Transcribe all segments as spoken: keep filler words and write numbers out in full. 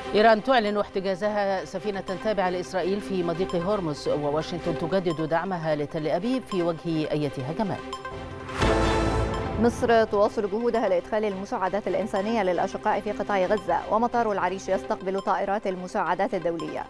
إيران تعلن احتجازها سفينة تابعة لإسرائيل في مضيق هرمز، وواشنطن تجدد دعمها لتل أبيب في وجه أي هجمات. مصر تواصل جهودها لإدخال المساعدات الإنسانية للأشقاء في قطاع غزة، ومطار العريش يستقبل طائرات المساعدات الدولية.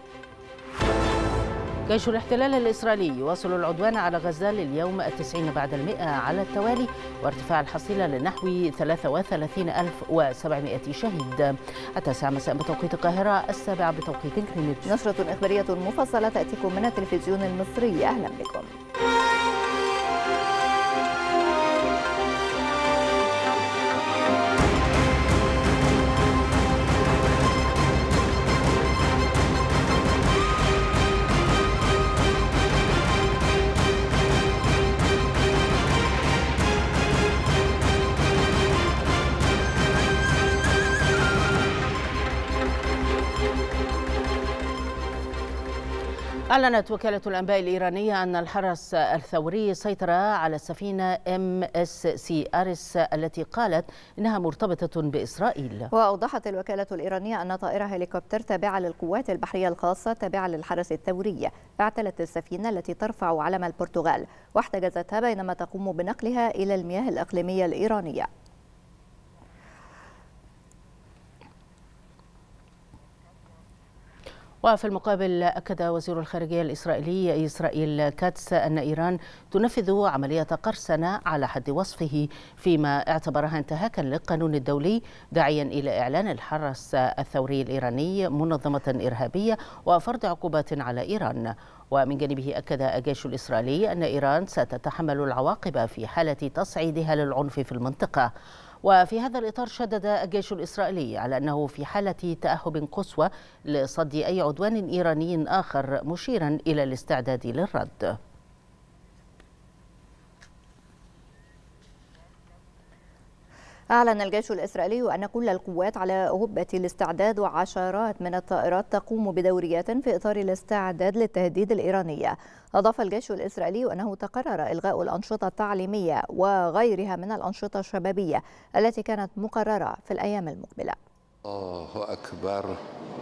جيش الاحتلال الإسرائيلي يواصل العدوان على غزة لليوم التسعين بعد المئة على التوالي، وارتفاع الحصيلة لنحو ثلاثة وثلاثين ألف وسبعمائة شهيد. التاسعة مساء بتوقيت القاهرة، السابعة بتوقيت غرينتش. نشرة إخبارية مفصلة تأتيكم من التلفزيون المصري. أهلا بكم. أعلنت وكالة الأنباء الإيرانية أن الحرس الثوري سيطر على السفينة إم إس سي أريس التي قالت إنها مرتبطة بإسرائيل. وأوضحت الوكالة الإيرانية أن طائرة هليكوبتر تابعة للقوات البحرية الخاصة تابعة للحرس الثوري اعتلت السفينة التي ترفع علم البرتغال، واحتجزتها بينما تقوم بنقلها إلى المياه الإقليمية الإيرانية. وفي المقابل أكد وزير الخارجية الإسرائيلي إسرائيل كاتس أن إيران تنفذ عملية قرصنة على حد وصفه، فيما اعتبرها انتهاكا للقانون الدولي، داعيا إلى إعلان الحرس الثوري الإيراني منظمة إرهابية وفرض عقوبات على إيران. ومن جانبه أكد الجيش الإسرائيلي أن إيران ستتحمل العواقب في حالة تصعيدها للعنف في المنطقة. وفي هذا الإطار شدد الجيش الإسرائيلي على أنه في حالة تأهب قصوى لصد أي عدوان إيراني آخر، مشيرا إلى الاستعداد للرد. أعلن الجيش الإسرائيلي أن كل القوات على هبة الاستعداد، وعشرات من الطائرات تقوم بدوريات في إطار الاستعداد للتهديد الإيراني. أضاف الجيش الإسرائيلي أنه تقرر إلغاء الأنشطة التعليمية وغيرها من الأنشطة الشبابية التي كانت مقررة في الأيام المقبلة. الله أكبر.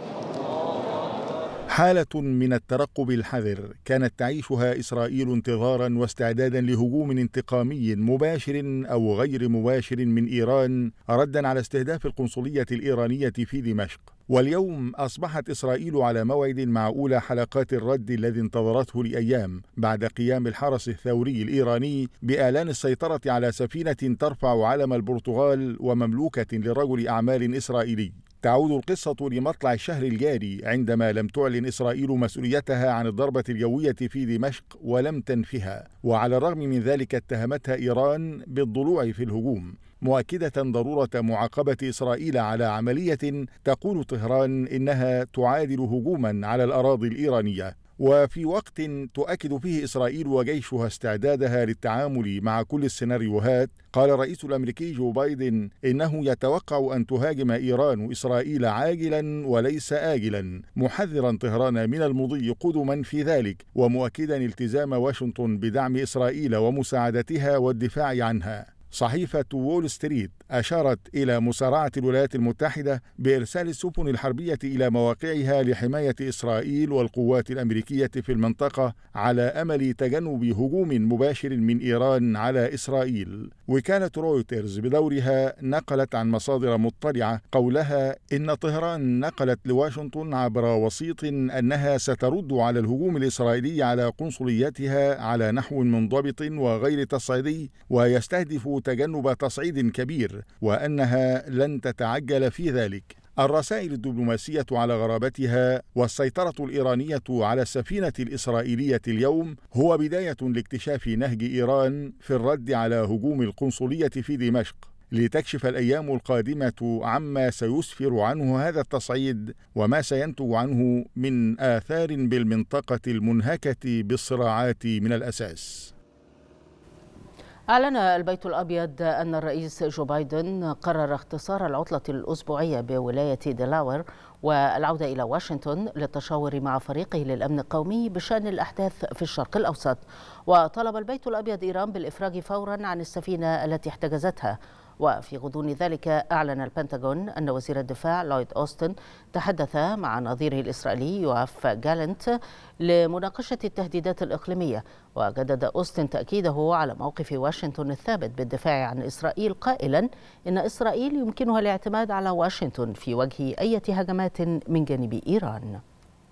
حالة من الترقب الحذر كانت تعيشها إسرائيل انتظارا واستعدادا لهجوم انتقامي مباشر أو غير مباشر من إيران، ردا على استهداف القنصلية الإيرانية في دمشق. واليوم أصبحت إسرائيل على موعد مع أولى حلقات الرد الذي انتظرته لأيام بعد قيام الحرس الثوري الإيراني بإعلان السيطرة على سفينة ترفع علم البرتغال ومملوكة لرجل أعمال إسرائيلي. تعود القصة لمطلع الشهر الجاري عندما لم تعلن إسرائيل مسؤوليتها عن الضربة الجوية في دمشق ولم تنفها، وعلى الرغم من ذلك اتهمتها إيران بالضلوع في الهجوم، مؤكدة ضرورة معاقبة إسرائيل على عملية تقول طهران إنها تعادل هجوما على الأراضي الإيرانية. وفي وقت تؤكد فيه إسرائيل وجيشها استعدادها للتعامل مع كل السيناريوهات، قال الرئيس الأمريكي جو بايدن إنه يتوقع أن تهاجم إيران إسرائيل عاجلا وليس آجلا، محذرا طهران من المضي قدما في ذلك، ومؤكدا التزام واشنطن بدعم إسرائيل ومساعدتها والدفاع عنها. صحيفة وول ستريت أشارت إلى مسارعة الولايات المتحدة بإرسال السفن الحربية إلى مواقعها لحماية إسرائيل والقوات الأمريكية في المنطقة على أمل تجنب هجوم مباشر من إيران على إسرائيل. وكالة رويترز بدورها نقلت عن مصادر مطلعة قولها إن طهران نقلت لواشنطن عبر وسيط أنها سترد على الهجوم الإسرائيلي على قنصلياتها على نحو منضبط وغير تصعيدي، ويستهدف تجنب تصعيد كبير، وأنها لن تتعجل في ذلك. الرسائل الدبلوماسية على غرابتها والسيطرة الإيرانية على السفينة الإسرائيلية اليوم هو بداية لاكتشاف نهج إيران في الرد على هجوم القنصلية في دمشق، لتكشف الأيام القادمة عما سيسفر عنه هذا التصعيد وما سينتج عنه من آثار بالمنطقة المنهكة بالصراعات من الأساس. أعلن البيت الأبيض أن الرئيس جو بايدن قرر اختصار العطلة الأسبوعية بولاية ديلاوير والعودة إلى واشنطن للتشاور مع فريقه للأمن القومي بشأن الأحداث في الشرق الأوسط. وطلب البيت الأبيض إيران بالإفراج فورا عن السفينة التي احتجزتها. وفي غضون ذلك أعلن البنتاغون أن وزير الدفاع لويد أوستن تحدث مع نظيره الإسرائيلي يوآف جالنت لمناقشة التهديدات الإقليمية. وجدد أوستن تأكيده على موقف واشنطن الثابت بالدفاع عن إسرائيل، قائلا إن إسرائيل يمكنها الاعتماد على واشنطن في وجه أي هجمات من جانب إيران.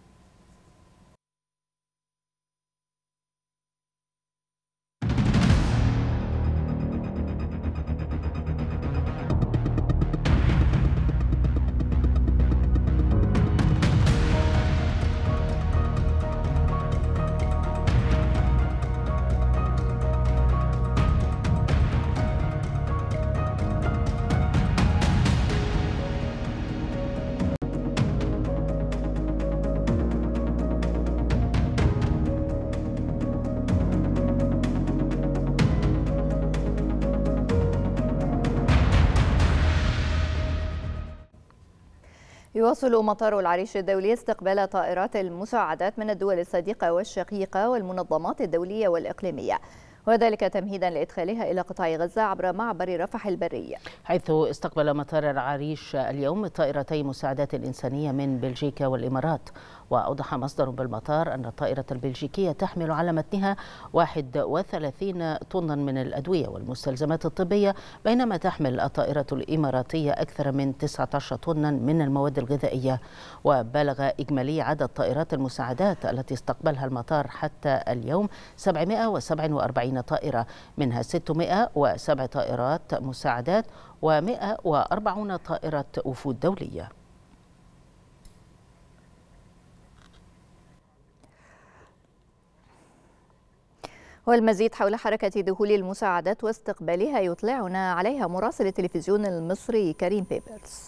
يواصل مطار العريش الدولي استقبال طائرات المساعدات من الدول الصديقة والشقيقة والمنظمات الدولية والإقليمية، وذلك تمهيدا لإدخالها إلى قطاع غزة عبر معبر رفح البري، حيث استقبل مطار العريش اليوم طائرتي مساعدات إنسانية من بلجيكا والإمارات. وأوضح مصدر بالمطار أن الطائرة البلجيكية تحمل على متنها واحد وثلاثين طنا من الأدوية والمستلزمات الطبية، بينما تحمل الطائرة الإماراتية أكثر من تسعة عشر طنا من المواد الغذائية. وبلغ إجمالي عدد طائرات المساعدات التي استقبلها المطار حتى اليوم سبعمائة وسبعة وأربعين طائرة، منها ستمائة وسبع طائرات مساعدات ومائة وأربعين طائرة وفود دولية. والمزيد حول حركة دخول المساعدات واستقبالها يطلعنا عليها مراسل التلفزيون المصري كريم بيبرز.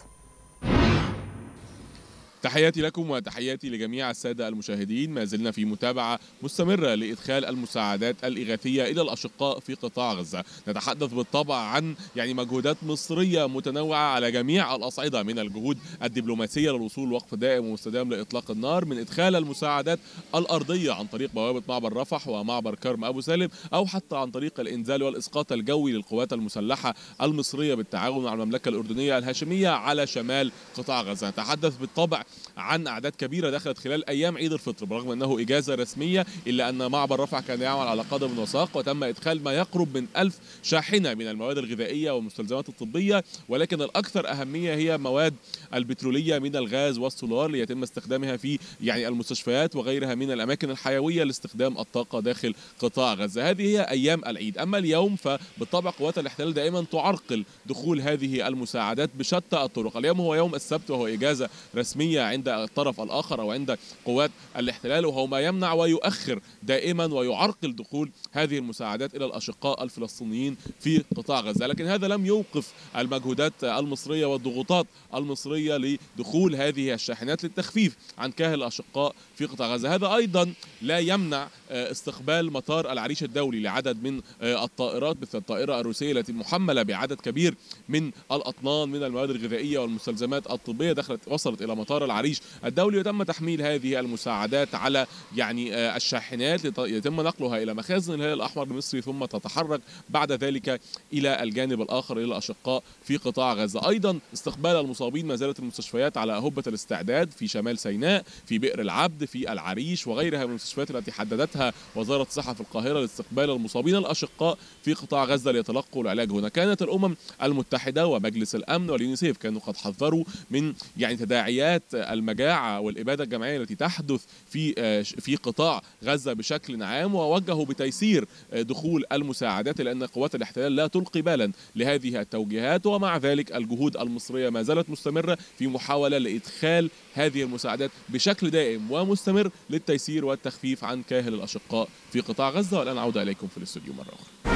تحياتي لكم وتحياتي لجميع السادة المشاهدين. ما زلنا في متابعة مستمرة لإدخال المساعدات الإغاثية إلى الأشقاء في قطاع غزة. نتحدث بالطبع عن يعني مجهودات مصرية متنوعة على جميع الأصعدة، من الجهود الدبلوماسية للوصول لوقف دائم ومستدام لإطلاق النار، من إدخال المساعدات الأرضية عن طريق بوابة معبر رفح ومعبر كرم أبو سالم، أو حتى عن طريق الإنزال والإسقاط الجوي للقوات المسلحة المصرية بالتعاون مع المملكة الأردنية الهاشمية على شمال قطاع غزة. نتحدث بالطبع عن أعداد كبيرة دخلت خلال أيام عيد الفطر، برغم أنه إجازة رسمية إلا أن معبر رفح كان يعمل على قدم وساق، وتم إدخال ما يقرب من ألف شاحنة من المواد الغذائية والمستلزمات الطبية، ولكن الأكثر أهمية هي مواد البترولية من الغاز والسولار ليتم استخدامها في يعني المستشفيات وغيرها من الأماكن الحيوية لاستخدام الطاقة داخل قطاع غزة. هذه هي أيام العيد. أما اليوم فبالطبع قوات الاحتلال دائما تعرقل دخول هذه المساعدات بشتى الطرق. اليوم هو يوم السبت وهو إجازة رسمية عند الطرف الآخر أو عند قوات الاحتلال، وهو ما يمنع ويؤخر دائما ويعرقل دخول هذه المساعدات إلى الأشقاء الفلسطينيين في قطاع غزة. لكن هذا لم يوقف المجهودات المصرية والضغوطات المصرية لدخول هذه الشاحنات للتخفيف عن كاهل الأشقاء في قطاع غزة. هذا أيضا لا يمنع استقبال مطار العريش الدولي لعدد من الطائرات، مثل الطائرة الروسية التي محملة بعدد كبير من الأطنان من المواد الغذائية والمستلزمات الطبية دخلت وصلت إلى مطار العريش الدولي، وتم تحميل هذه المساعدات على يعني الشاحنات يتم نقلها إلى مخازن الهلال الأحمر المصري، ثم تتحرك بعد ذلك إلى الجانب الآخر إلى الأشقاء في قطاع غزة. أيضا استقبال المصابين ما زالت المستشفيات على أهبة الاستعداد في شمال سيناء، في بئر العبد، في العريش وغيرها من المستشفيات التي حددتها وزارة الصحة في القاهرة لاستقبال المصابين الأشقاء في قطاع غزة ليتلقوا العلاج هنا. كانت الأمم المتحدة ومجلس الأمن واليونيسيف كانوا قد حذروا من يعني تداعيات المجاعة والإبادة الجماعية التي تحدث في في قطاع غزة بشكل عام، ووجهوا بتيسير دخول المساعدات لأن قوات الاحتلال لا تلقي بالا لهذه التوجيهات. ومع ذلك الجهود المصرية ما زالت مستمرة في محاولة لإدخال هذه المساعدات بشكل دائم ومستمر للتيسير والتخفيف عن كاهل الأشقاء في قطاع غزة. والآن عودة إليكم في الاستوديو مرة أخرى.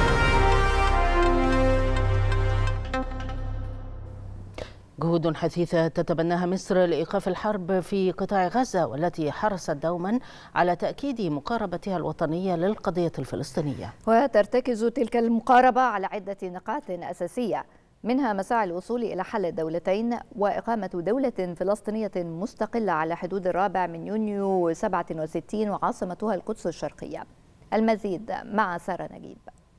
جهود حثيثة تتبناها مصر لإيقاف الحرب في قطاع غزة، والتي حرصت دوما على تأكيد مقاربتها الوطنية للقضية الفلسطينية. وترتكز تلك المقاربة على عدة نقاط أساسية، منها مساعي الوصول إلى حل الدولتين وإقامة دولة فلسطينية مستقلة على حدود الرابع من يونيو سبعة وستين وعاصمتها القدس الشرقية. المزيد مع سارة نجيب.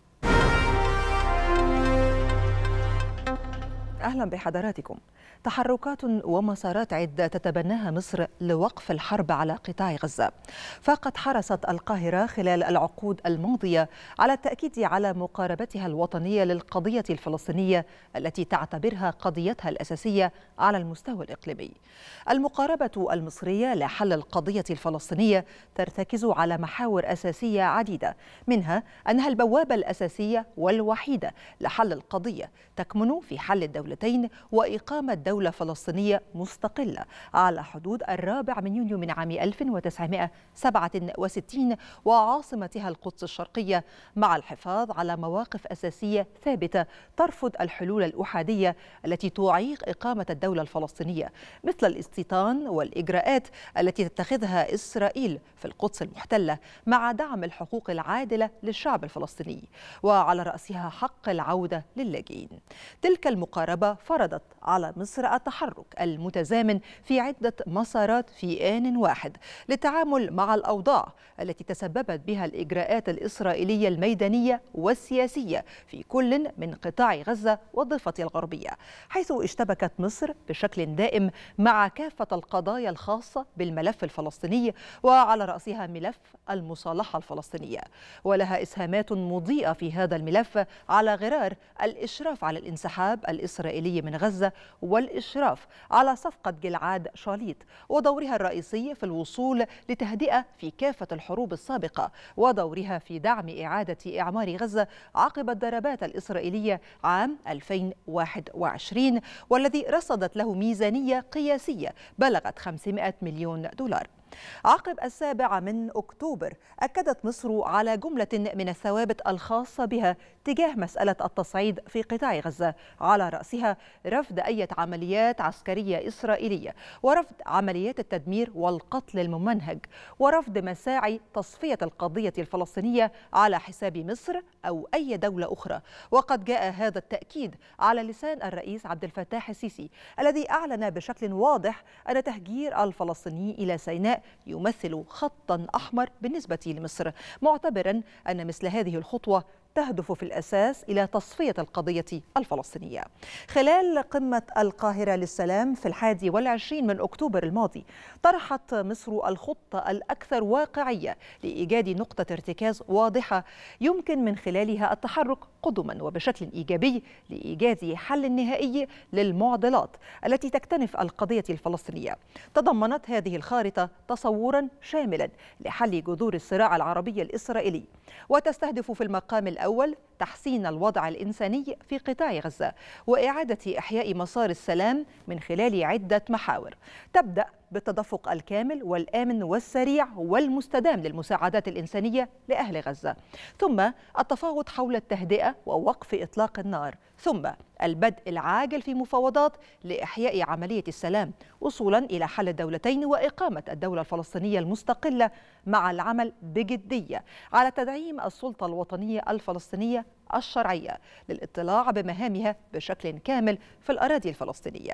أهلا بحضراتكم. تحركات ومسارات عدة تتبناها مصر لوقف الحرب على قطاع غزة، فقد حرصت القاهرة خلال العقود الماضية على التأكيد على مقاربتها الوطنية للقضية الفلسطينية التي تعتبرها قضيتها الأساسية على المستوى الإقليمي. المقاربة المصرية لحل القضية الفلسطينية ترتكز على محاور أساسية عديدة، منها أنها البوابة الأساسية والوحيدة لحل القضية تكمن في حل الدولتين وإقامة دولة فلسطينية مستقلة على حدود الرابع من يونيو من عام ألف وتسعمائة وسبعة وستين وعاصمتها القدس الشرقية، مع الحفاظ على مواقف أساسية ثابتة ترفض الحلول الأحادية التي تعيق إقامة الدولة الفلسطينية، مثل الاستيطان والإجراءات التي تتخذها إسرائيل في القدس المحتلة، مع دعم الحقوق العادلة للشعب الفلسطيني وعلى رأسها حق العودة للاجئين. تلك المقاربة فرضت على مصر التحرك المتزامن في عدة مسارات في آن واحد للتعامل مع الأوضاع التي تسببت بها الإجراءات الإسرائيلية الميدانية والسياسية في كل من قطاع غزة والضفة الغربية، حيث اشتبكت مصر بشكل دائم مع كافة القضايا الخاصة بالملف الفلسطيني وعلى رأسها ملف المصالحة الفلسطينية، ولها إسهامات مضيئة في هذا الملف على غرار الإشراف على الانسحاب الإسرائيلي من غزة والإشراف على صفقة جلعاد شاليط، ودورها الرئيسي في الوصول لتهدئة في كافة الحروب السابقة، ودورها في دعم إعادة إعمار غزة عقب الضربات الإسرائيلية عام ألفين وواحد وعشرين، والذي رصدت له ميزانية قياسية بلغت خمسمائة مليون دولار. عقب السابع من أكتوبر أكدت مصر على جملة من الثوابت الخاصة بها تجاه مسألة التصعيد في قطاع غزة، على رأسها رفض أي عمليات عسكرية إسرائيلية، ورفض عمليات التدمير والقتل الممنهج، ورفض مساعي تصفية القضية الفلسطينية على حساب مصر أو أي دولة أخرى. وقد جاء هذا التأكيد على لسان الرئيس عبد الفتاح السيسي الذي أعلن بشكل واضح أن تهجير الفلسطينيين إلى سيناء يمثل خطا أحمر بالنسبة لمصر، معتبرا أن مثل هذه الخطوة تهدف في الأساس إلى تصفية القضية الفلسطينية. خلال قمة القاهرة للسلام في الحادي والعشرين من أكتوبر الماضي، طرحت مصر الخطة الأكثر واقعية لإيجاد نقطة ارتكاز واضحة يمكن من خلالها التحرك قدما وبشكل إيجابي لإيجاد حل نهائي للمعضلات التي تكتنف القضية الفلسطينية. تضمنت هذه الخارطة تصورا شاملا لحل جذور الصراع العربي الإسرائيلي، وتستهدف في المقام الأول تحسين الوضع الإنساني في قطاع غزة وإعادة إحياء مسار السلام من خلال عدة محاور، تبدأ بالتدفق الكامل والآمن والسريع والمستدام للمساعدات الإنسانية لأهل غزة، ثم التفاوض حول التهدئة ووقف إطلاق النار، ثم البدء العاجل في مفاوضات لإحياء عملية السلام وصولا إلى حل الدولتين وإقامة الدولة الفلسطينية المستقلة، مع العمل بجدية على تدعيم السلطة الوطنية الفلسطينية الشرعية للاطلاع بمهامها بشكل كامل في الأراضي الفلسطينية.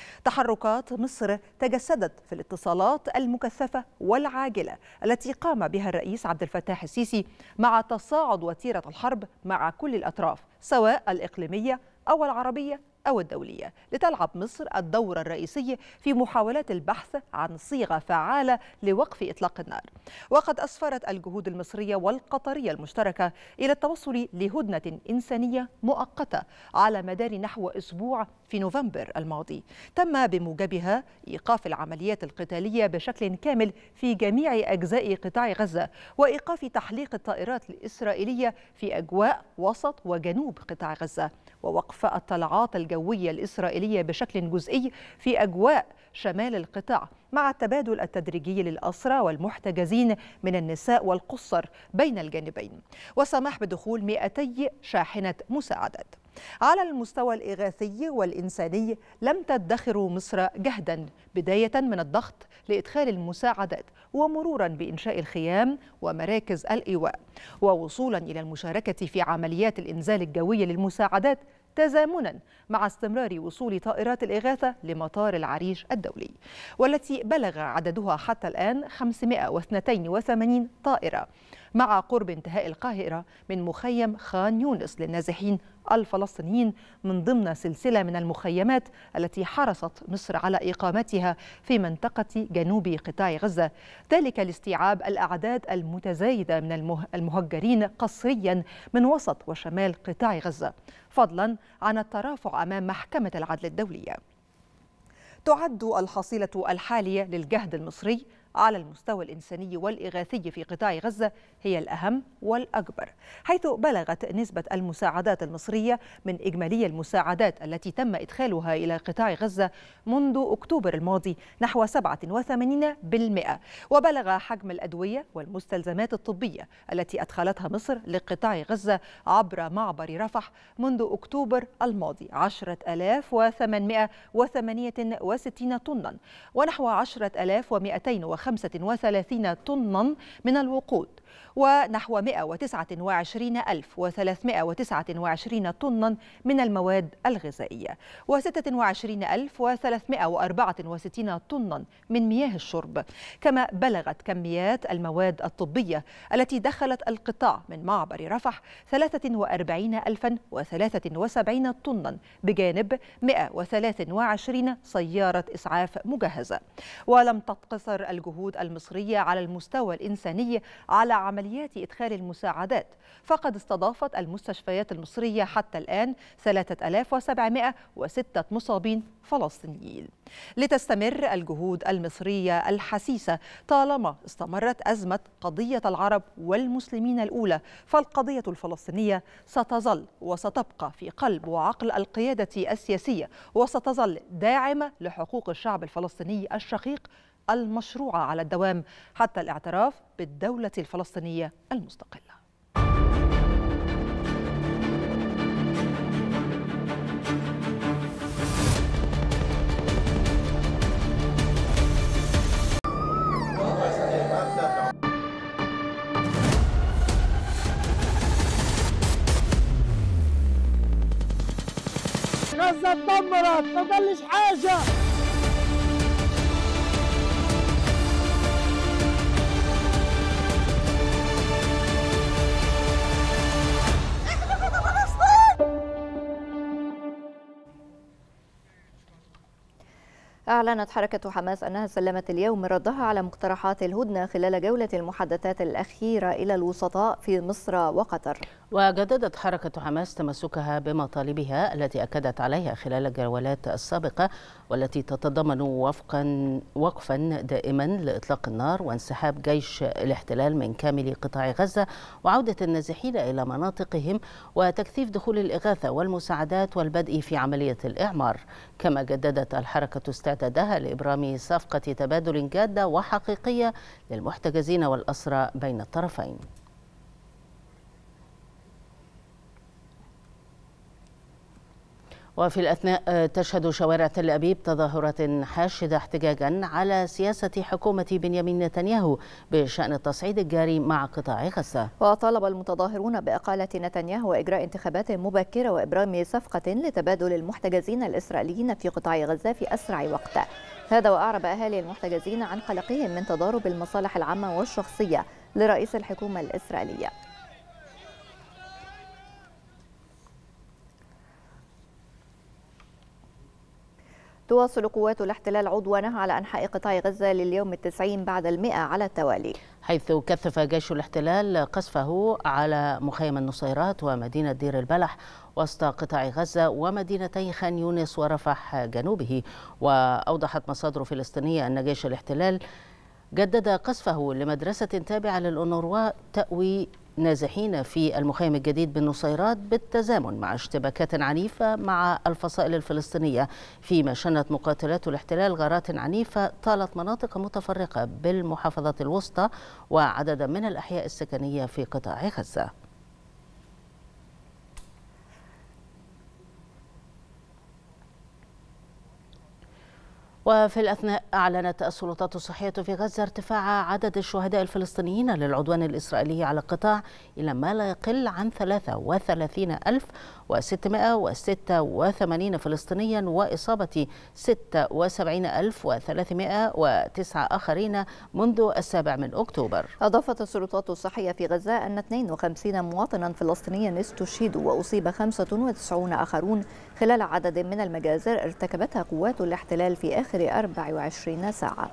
تحركات مصر تجسدت في الاتصالات المكثفة والعاجلة التي قام بها الرئيس عبد الفتاح السيسي مع تصاعد وتيرة الحرب مع كل الأطراف، سواء الإقليمية أو العربية أو الدولية، لتلعب مصر الدور الرئيسي في محاولات البحث عن صيغة فعالة لوقف إطلاق النار. وقد أسفرت الجهود المصرية والقطرية المشتركة إلى التوصل لهدنة إنسانية مؤقتة على مدار نحو أسبوع في نوفمبر الماضي، تم بموجبها إيقاف العمليات القتالية بشكل كامل في جميع أجزاء قطاع غزة، وإيقاف تحليق الطائرات الإسرائيلية في أجواء وسط وجنوب قطاع غزة، ووقف الطلعات الجوية الإسرائيلية بشكل جزئي في أجواء شمال القطاع، مع التبادل التدريجي للأسرى والمحتجزين من النساء والقُصّر بين الجانبين، وسماح بدخول مئتي شاحنة مساعدات. على المستوى الإغاثي والإنساني لم تدخر مصر جهدا، بداية من الضغط لإدخال المساعدات، ومرورا بإنشاء الخيام ومراكز الإيواء، ووصولا إلى المشاركة في عمليات الإنزال الجوي للمساعدات تزامنا مع استمرار وصول طائرات الإغاثة لمطار العريش الدولي، والتي بلغ عددها حتى الآن خمسمائة واثنين وثمانين طائرة، مع قرب انتهاء القاهرة من مخيم خان يونس للنازحين الفلسطينيين من ضمن سلسلة من المخيمات التي حرصت مصر على إقامتها في منطقة جنوب قطاع غزة، ذلك لاستيعاب الأعداد المتزايدة من المهجرين قسريا من وسط وشمال قطاع غزة، فضلا عن الترافع أمام محكمة العدل الدولية. تعد الحصيلة الحالية للجهد المصري على المستوى الإنساني والإغاثي في قطاع غزة هي الأهم والأكبر، حيث بلغت نسبة المساعدات المصرية من إجمالي المساعدات التي تم إدخالها إلى قطاع غزة منذ أكتوبر الماضي نحو سبعة وثمانين بالمئة، وبلغ حجم الأدوية والمستلزمات الطبية التي أدخلتها مصر لقطاع غزة عبر معبر رفح منذ أكتوبر الماضي عشرة آلاف وثمانمائة وثمانية وستين طنا، ونحو عشرة آلاف ومئتين وخمسة وثلاثين طنا من الوقود، ونحو مئة وتسعة وعشرين ألف وثلاثمائة وتسعة وعشرين طنا من المواد الغذائية، وستة وعشرين ألف وثلاثمائة وأربعة وستين طنا من مياه الشرب. كما بلغت كميات المواد الطبية التي دخلت القطاع من معبر رفح ثلاثة وأربعين ألفا وثلاثة وسبعين طنا، بجانب مئة وثلاثة وعشرين سيارة إسعاف مجهزة. ولم تقتصر الجهود المصرية على المستوى الإنساني على عمليات إدخال المساعدات، فقد استضافت المستشفيات المصرية حتى الآن ثلاثة آلاف وسبعمائة وستة مصابين فلسطينيين. لتستمر الجهود المصرية الحسيسة طالما استمرت أزمة قضية العرب والمسلمين الأولى، فالقضية الفلسطينية ستظل وستبقى في قلب وعقل القيادة السياسية، وستظل داعمة لحقوق الشعب الفلسطيني الشقيق المشروعة على الدوام حتى الاعتراف بالدولة الفلسطينية المستقلة. غزة اتدمرت، ما ضلش حاجة. أعلنت حركة حماس أنها سلمت اليوم ردها على مقترحات الهدنة خلال جولة المحادثات الأخيرة إلى الوسطاء في مصر وقطر. وجددت حركة حماس تمسكها بمطالبها التي أكدت عليها خلال الجولات السابقة، والتي تتضمن وفقا وقفا دائما لإطلاق النار وانسحاب جيش الاحتلال من كامل قطاع غزة وعودة النازحين إلى مناطقهم وتكثيف دخول الإغاثة والمساعدات والبدء في عملية الإعمار. كما جددت الحركة استعدادها لإبرام صفقة تبادل جادة وحقيقية للمحتجزين والأسرى بين الطرفين. وفي الأثناء تشهد شوارع تل أبيب تظاهرات حاشدة احتجاجا على سياسة حكومة بنيامين نتنياهو بشأن التصعيد الجاري مع قطاع غزة. وطالب المتظاهرون بإقالة نتنياهو وإجراء انتخابات مبكرة وإبرام صفقة لتبادل المحتجزين الإسرائيليين في قطاع غزة في أسرع وقت. هذا وأعرب أهالي المحتجزين عن قلقهم من تضارب المصالح العامة والشخصية لرئيس الحكومة الإسرائيلية. تواصل قوات الاحتلال عدوانها على أنحاء قطاع غزة لليوم التسعين بعد المئة على التوالي، حيث كثف جيش الاحتلال قصفه على مخيم النصيرات ومدينة دير البلح وسط قطاع غزة ومدينتي خان يونس ورفح جنوبه. وأوضحت مصادر فلسطينية أن جيش الاحتلال جدد قصفه لمدرسة تابعة للأونروا تأوي نازحين في المخيم الجديد بالنصيرات بالتزامن مع اشتباكات عنيفة مع الفصائل الفلسطينية، فيما شنت مقاتلات الاحتلال غارات عنيفة طالت مناطق متفرقة بالمحافظات الوسطى وعددا من الأحياء السكنية في قطاع غزة. وفي الأثناء أعلنت السلطات الصحية في غزة ارتفاع عدد الشهداء الفلسطينيين للعدوان الإسرائيلي على القطاع إلى ما لا يقل عن ثلاثة وثلاثين ألف وستمائة وستة وثمانين فلسطينيا وإصابة ستة وسبعين ألف وثلاثمائة وتسعة آخرين منذ السابع من أكتوبر. أضافت السلطات الصحية في غزة أن اثنين وخمسين مواطنا فلسطينيا استشهدوا وأصيب خمسة وتسعين آخرون خلال عدد من المجازر ارتكبتها قوات الاحتلال في آخر أربع وعشرين ساعة.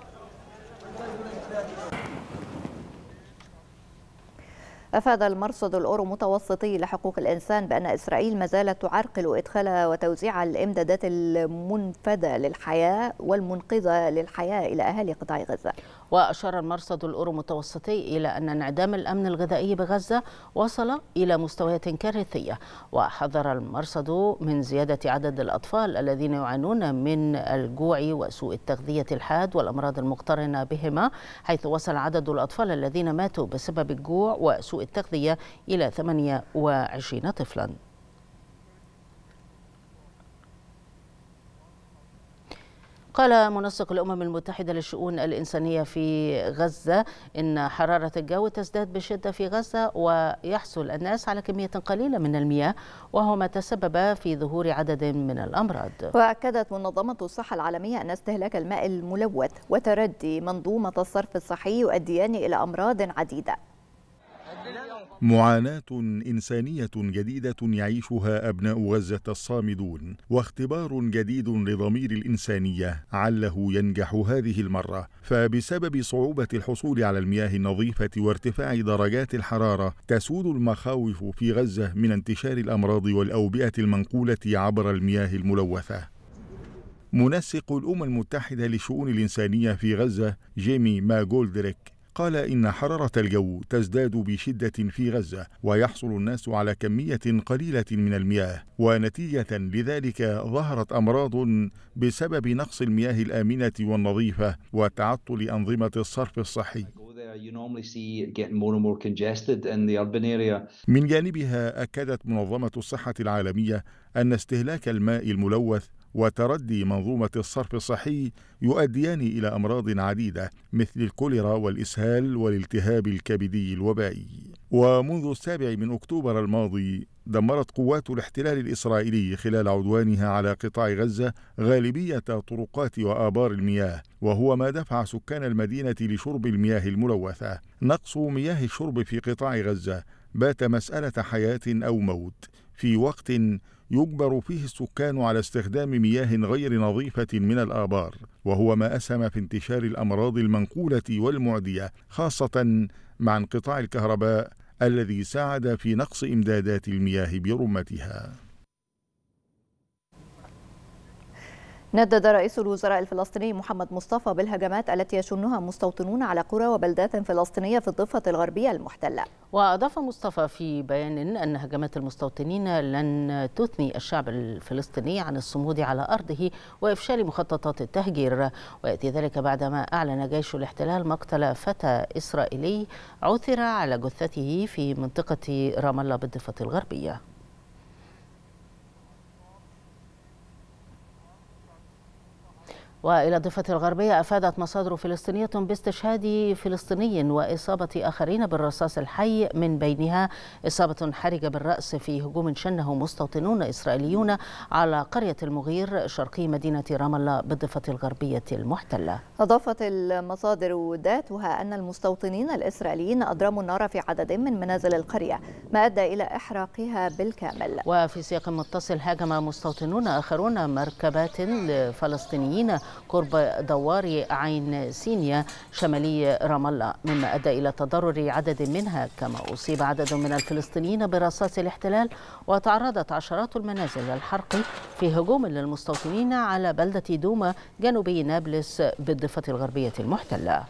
أفاد المرصد الأورو متوسطي لحقوق الإنسان بأن إسرائيل ما زالت تعرقل إدخال وتوزيع الإمدادات المنفذة للحياة والمنقذة للحياة إلى أهالي قطاع غزة. وأشار المرصد الأورو متوسطي إلى أن انعدام الأمن الغذائي بغزة وصل إلى مستويات كارثية، وحذر المرصد من زيادة عدد الأطفال الذين يعانون من الجوع وسوء التغذية الحاد والأمراض المقترنة بهما، حيث وصل عدد الأطفال الذين ماتوا بسبب الجوع وسوء التغذية إلى ثمانية وعشرين طفلا. قال منسق الأمم المتحدة للشؤون الإنسانية في غزة إن حرارة الجو تزداد بشدة في غزة ويحصل الناس على كمية قليلة من المياه، وهو ما تسبب في ظهور عدد من الأمراض. وأكدت منظمة الصحة العالمية أن استهلاك الماء الملوث وتردي منظومة الصرف الصحي يؤديان إلى أمراض عديدة. معاناة إنسانية جديدة يعيشها أبناء غزة الصامدون، واختبار جديد لضمير الإنسانية عله ينجح هذه المرة، فبسبب صعوبة الحصول على المياه النظيفة وارتفاع درجات الحرارة تسود المخاوف في غزة من انتشار الأمراض والأوبئة المنقولة عبر المياه الملوثة. منسق الأمم المتحدة للشؤون الإنسانية في غزة جيمي ماغولدريك قال إن حرارة الجو تزداد بشدة في غزة، ويحصل الناس على كمية قليلة من المياه، ونتيجة لذلك ظهرت أمراض بسبب نقص المياه الآمنة والنظيفة وتعطل أنظمة الصرف الصحي. من جانبها أكدت منظمة الصحة العالمية أن استهلاك الماء الملوث وتردي منظومة الصرف الصحي يؤديان إلى أمراض عديدة مثل الكوليرا والإسهال والالتهاب الكبدي الوبائي. ومنذ السابع من أكتوبر الماضي دمرت قوات الاحتلال الإسرائيلي خلال عدوانها على قطاع غزة غالبية طرقات وآبار المياه، وهو ما دفع سكان المدينة لشرب المياه الملوثة. نقص مياه الشرب في قطاع غزة بات مسألة حياة أو موت في وقت يجبر فيه السكان على استخدام مياه غير نظيفة من الآبار، وهو ما أسهم في انتشار الأمراض المنقولة والمعدية، خاصة مع انقطاع الكهرباء الذي ساعد في نقص إمدادات المياه برمتها. ندد رئيس الوزراء الفلسطيني محمد مصطفى بالهجمات التي يشنها مستوطنون على قرى وبلدات فلسطينية في الضفة الغربية المحتلة. وأضاف مصطفى في بيان أن هجمات المستوطنين لن تثني الشعب الفلسطيني عن الصمود على أرضه وإفشال مخططات التهجير، ويأتي ذلك بعدما أعلن جيش الاحتلال مقتل فتى إسرائيلي عثر على جثته في منطقة رام الله بالضفة الغربية. وإلى الضفة الغربية أفادت مصادر فلسطينية باستشهاد فلسطيني وإصابة آخرين بالرصاص الحي، من بينها إصابة حرجة بالرأس في هجوم شنه مستوطنون إسرائيليون على قرية المغير شرقي مدينة رام الله بالضفة الغربية المحتلة. أضافت المصادر ذاتها أن المستوطنين الإسرائيليين أضرموا النار في عدد من منازل القرية، ما أدى إلى إحراقها بالكامل. وفي سياق متصل هاجم مستوطنون آخرون مركبات لفلسطينيين قرب دوار عين سينيا شمالي رام الله، مما أدى إلى تضرر عدد منها، كما أصيب عدد من الفلسطينيين برصاص الاحتلال، وتعرضت عشرات المنازل للحرق في هجوم للمستوطنين على بلدة دوما جنوبي نابلس بالضفة الغربية المحتلة.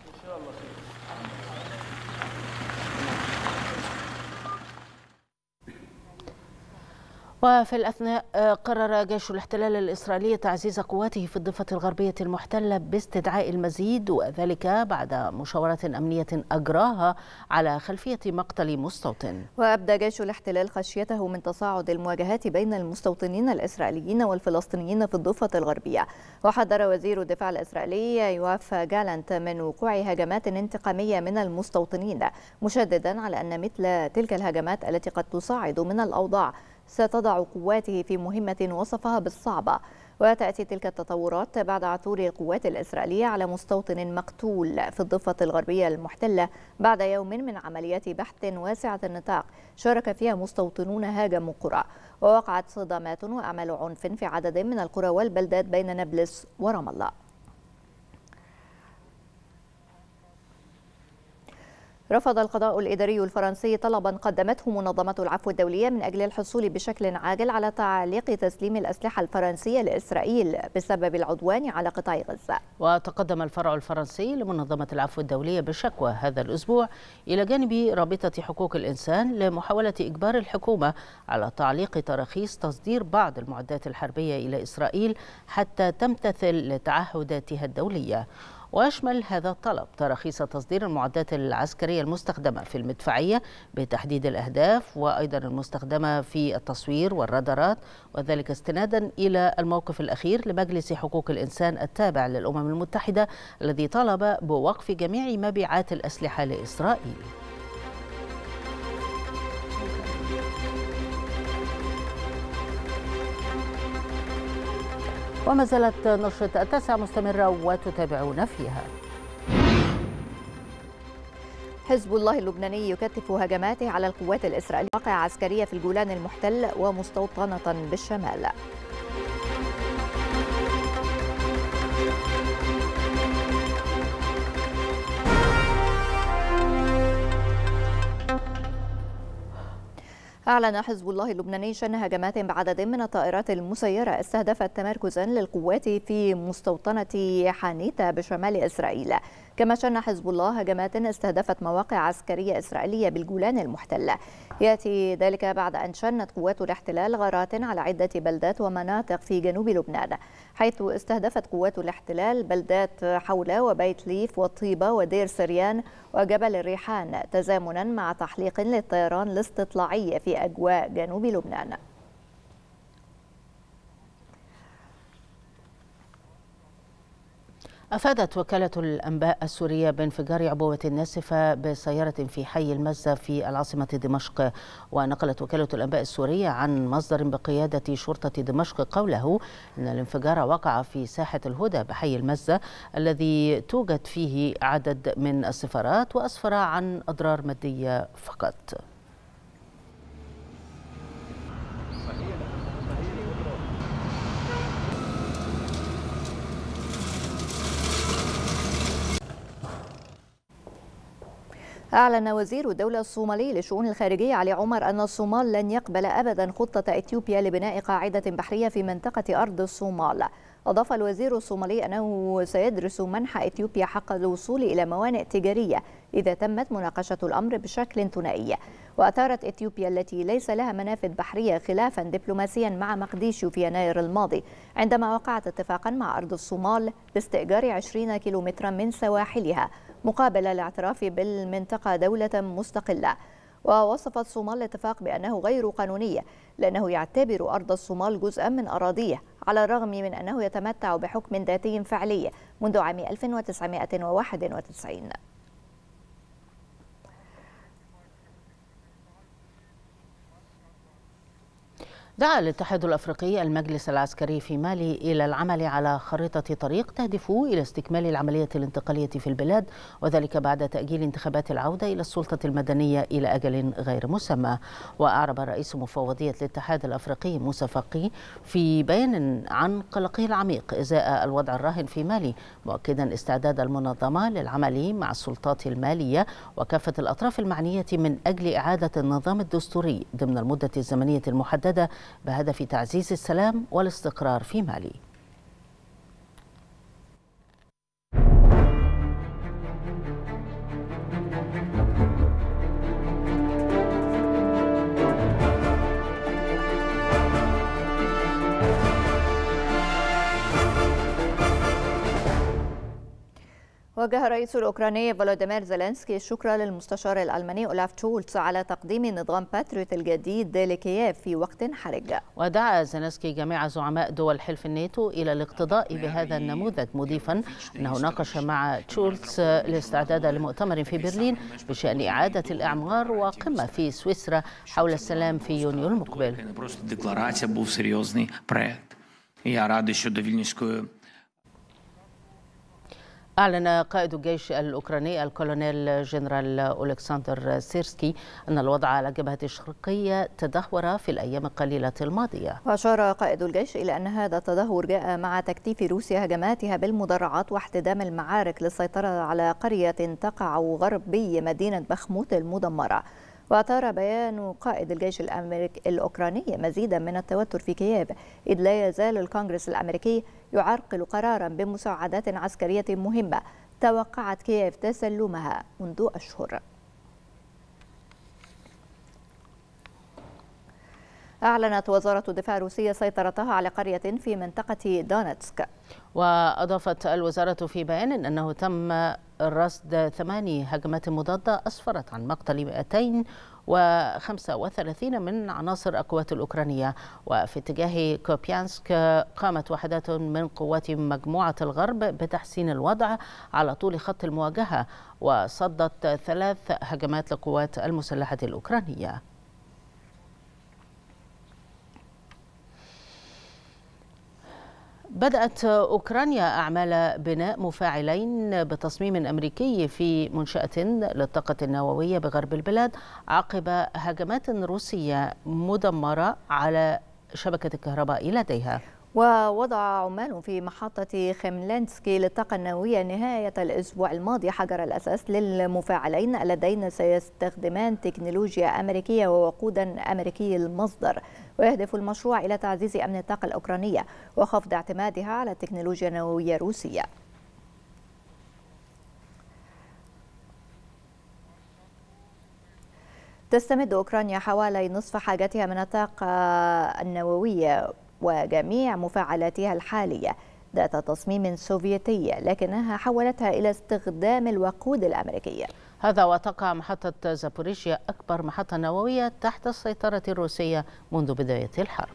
وفي الأثناء قرر جيش الاحتلال الإسرائيلي تعزيز قواته في الضفة الغربية المحتلة باستدعاء المزيد، وذلك بعد مشاورات أمنية أجراها على خلفية مقتل مستوطن. وأبدى جيش الاحتلال خشيته من تصاعد المواجهات بين المستوطنين الإسرائيليين والفلسطينيين في الضفة الغربية. وحذر وزير الدفاع الإسرائيلي يواف جالانت من وقوع هجمات انتقامية من المستوطنين، مشددا على أن مثل تلك الهجمات التي قد تصاعد من الأوضاع ستضع قواته في مهمة وصفها بالصعبة. وتأتي تلك التطورات بعد عثور القوات الإسرائيلية على مستوطن مقتول في الضفة الغربية المحتلة بعد يوم من عمليات بحث واسعة النطاق شارك فيها مستوطنون هاجموا قرى. ووقعت صدامات وأعمال عنف في عدد من القرى والبلدات بين نابلس ورام الله. رفض القضاء الإداري الفرنسي طلبا قدمته منظمة العفو الدولية من أجل الحصول بشكل عاجل على تعليق تسليم الأسلحة الفرنسية لإسرائيل بسبب العدوان على قطاع غزة. وتقدم الفرع الفرنسي لمنظمة العفو الدولية بشكوى هذا الأسبوع إلى جانب رابطة حقوق الإنسان لمحاولة إجبار الحكومة على تعليق تراخيص تصدير بعض المعدات الحربية إلى إسرائيل حتى تمتثل لتعهداتها الدولية. ويشمل هذا الطلب تراخيص تصدير المعدات العسكرية المستخدمة في المدفعية بتحديد الأهداف، وأيضا المستخدمة في التصوير والرادارات، وذلك استنادا إلى الموقف الأخير لمجلس حقوق الإنسان التابع للأمم المتحدة الذي طلب بوقف جميع مبيعات الأسلحة لإسرائيل. وما زالت نشرة التاسعة مستمرة وتتابعون فيها. حزب الله اللبناني يكثف هجماته على القوات الإسرائيلية مواقع عسكرية في الجولان المحتل ومستوطنة بالشمال. أعلن حزب الله اللبناني شن هجمات بعدد من الطائرات المسيرة استهدفت تمركزا للقوات في مستوطنة حانيتا بشمال إسرائيل. كما شن حزب الله هجمات استهدفت مواقع عسكرية إسرائيلية بالجولان المحتلة. يأتي ذلك بعد أن شنت قوات الاحتلال غارات على عدة بلدات ومناطق في جنوب لبنان، حيث استهدفت قوات الاحتلال بلدات حولة وبيت ليف والطيبة ودير سريان وجبل الريحان، تزامنا مع تحليق للطيران الاستطلاعي في أجواء جنوب لبنان. أفادت وكالة الأنباء السورية بانفجار عبوة ناسفة بسيارة في حي المزة في العاصمة دمشق. ونقلت وكالة الأنباء السورية عن مصدر بقيادة شرطة دمشق قوله أن الانفجار وقع في ساحة الهدى بحي المزة الذي توجد فيه عدد من السفارات، وأسفر عن أضرار مادية فقط. أعلن وزير الدولة الصومالي للشؤون الخارجية علي عمر أن الصومال لن يقبل أبدا خطة إثيوبيا لبناء قاعدة بحرية في منطقة أرض الصومال. أضاف الوزير الصومالي أنه سيدرس منح إثيوبيا حق الوصول إلى موانئ تجارية إذا تمت مناقشة الأمر بشكل ثنائي. وأثارت إثيوبيا التي ليس لها منافذ بحرية خلافا دبلوماسيا مع مقديشو في يناير الماضي عندما وقعت اتفاقا مع أرض الصومال باستئجار عشرين كيلومترا من سواحلها مقابل الاعتراف بالمنطقة دولة مستقلة. ووصفت الصومال الاتفاق بأنه غير قانوني لأنه يعتبر أرض الصومال جزءا من أراضيه، على الرغم من أنه يتمتع بحكم ذاتي فعلي منذ عام ألف وتسعمائة وواحد وتسعين. دعا الاتحاد الأفريقي المجلس العسكري في مالي إلى العمل على خريطة طريق تهدف إلى استكمال العملية الانتقالية في البلاد، وذلك بعد تأجيل انتخابات العودة إلى السلطة المدنية إلى أجل غير مسمى. وأعرب رئيس مفوضية الاتحاد الأفريقي موسى فقي في بيان عن قلقه العميق إزاء الوضع الراهن في مالي، مؤكدا استعداد المنظمة للعمل مع السلطات المالية وكافة الأطراف المعنية من أجل إعادة النظام الدستوري ضمن المدة الزمنية المحددة بهدف تعزيز السلام والاستقرار في مالي. وجه الرئيس الأوكراني فولوديمير زيلينسكي الشكر للمستشار الألماني أولاف شولتز على تقديم نظام باتريوت الجديد لكييف في وقت حرج. ودعا زيلينسكي جميع زعماء دول حلف الناتو إلى الاقتداء بهذا النموذج، مضيفا أنه ناقش مع شولتز الاستعداد لمؤتمر في برلين بشأن إعادة الإعمار وقمة في سويسرا حول السلام في يونيو المقبل. أعلن قائد الجيش الأوكراني الكولونيل جنرال أولكسندر سيرسكي أن الوضع على الجبهة الشرقية تدهور في الأيام القليلة الماضية. وأشار قائد الجيش إلى أن هذا التدهور جاء مع تكثيف روسيا هجماتها بالمدرعات واحتدام المعارك للسيطرة على قرية تقع غربي مدينة بخموت المدمرة. وأثار بيان قائد الجيش الأمريكي الأوكراني مزيدا من التوتر في كييف، إذ لا يزال الكونغرس الأمريكي يعرقل قرارا بمساعدات عسكرية مهمة توقعت كييف تسلمها منذ أشهر. أعلنت وزارة الدفاع الروسية سيطرتها على قرية في منطقة دونتسك. وأضافت الوزارة في بيان أنه تم رصد ثماني هجمات مضادة أسفرت عن مقتل مئتين وخمسة وثلاثين من عناصر القوات الأوكرانية. وفي اتجاه كوبيانسك قامت وحدات من قوات مجموعة الغرب بتحسين الوضع على طول خط المواجهة، وصدت ثلاث هجمات للقوات المسلحة الأوكرانية. بدأت أوكرانيا أعمال بناء مفاعلين بتصميم أمريكي في منشأة للطاقة النووية بغرب البلاد عقب هجمات روسية مدمرة على شبكة الكهرباء لديها. ووضع عمال في محطة خملينسكي للطاقة النووية نهاية الأسبوع الماضي حجر الأساس للمفاعلين اللذين سيستخدمان تكنولوجيا أمريكية ووقودا أمريكي المصدر. ويهدف المشروع إلى تعزيز أمن الطاقة الأوكرانية وخفض اعتمادها على التكنولوجيا النووية الروسية. تستمد أوكرانيا حوالي نصف حاجتها من الطاقة النووية وجميع مفاعلاتها الحالية ذات تصميم سوفيتي، لكنها حولتها إلى استخدام الوقود الأمريكية. هذا وتقع محطة زابوريجيا أكبر محطة نووية تحت السيطرة الروسية منذ بداية الحرب.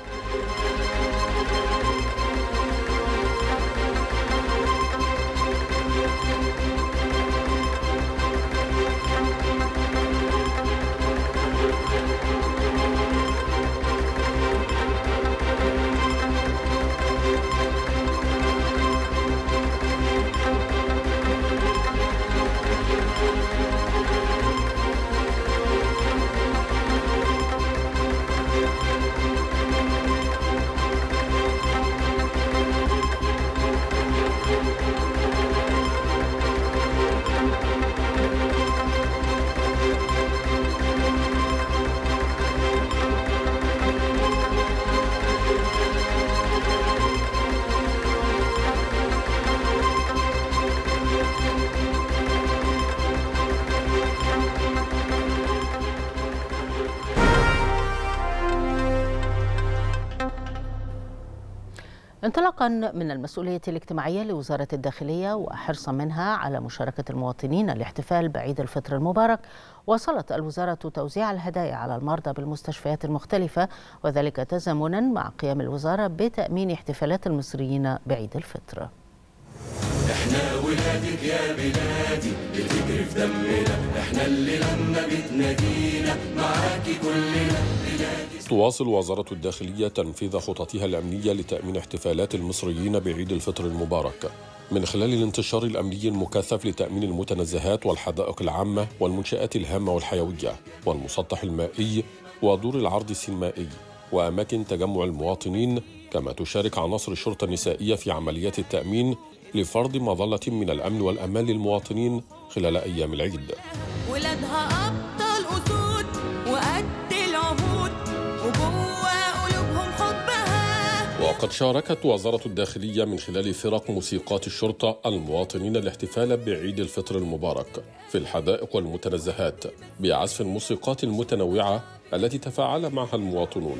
انطلاقا من المسؤولية الاجتماعية لوزارة الداخلية وحرصا منها على مشاركة المواطنين الاحتفال بعيد الفطر المبارك، واصلت الوزارة توزيع الهدايا على المرضى بالمستشفيات المختلفة، وذلك تزامنا مع قيام الوزارة بتأمين احتفالات المصريين بعيد الفطر. احنا ولادك يا بلادي بتجري في دمنا، احنا اللي لما بتنادينا معاكي كلنا بلادي. تواصل وزارة الداخلية تنفيذ خططها الأمنية لتأمين احتفالات المصريين بعيد الفطر المبارك من خلال الانتشار الأمني المكثف لتأمين المتنزهات والحدائق العامة والمنشآت الهامة والحيوية والمسطح المائي ودور العرض السينمائي وأماكن تجمع المواطنين، كما تشارك عناصر الشرطة النسائية في عمليات التأمين لفرض مظلة من الأمن والأمان للمواطنين خلال أيام العيد. ولادها أبطال أسود وقد العهود وجوه قلوبهم حبها. وقد شاركت وزارة الداخلية من خلال فرق موسيقات الشرطة المواطنين الاحتفال بعيد الفطر المبارك في الحدائق والمتنزهات بعزف الموسيقات المتنوعة التي تفاعل معها المواطنون.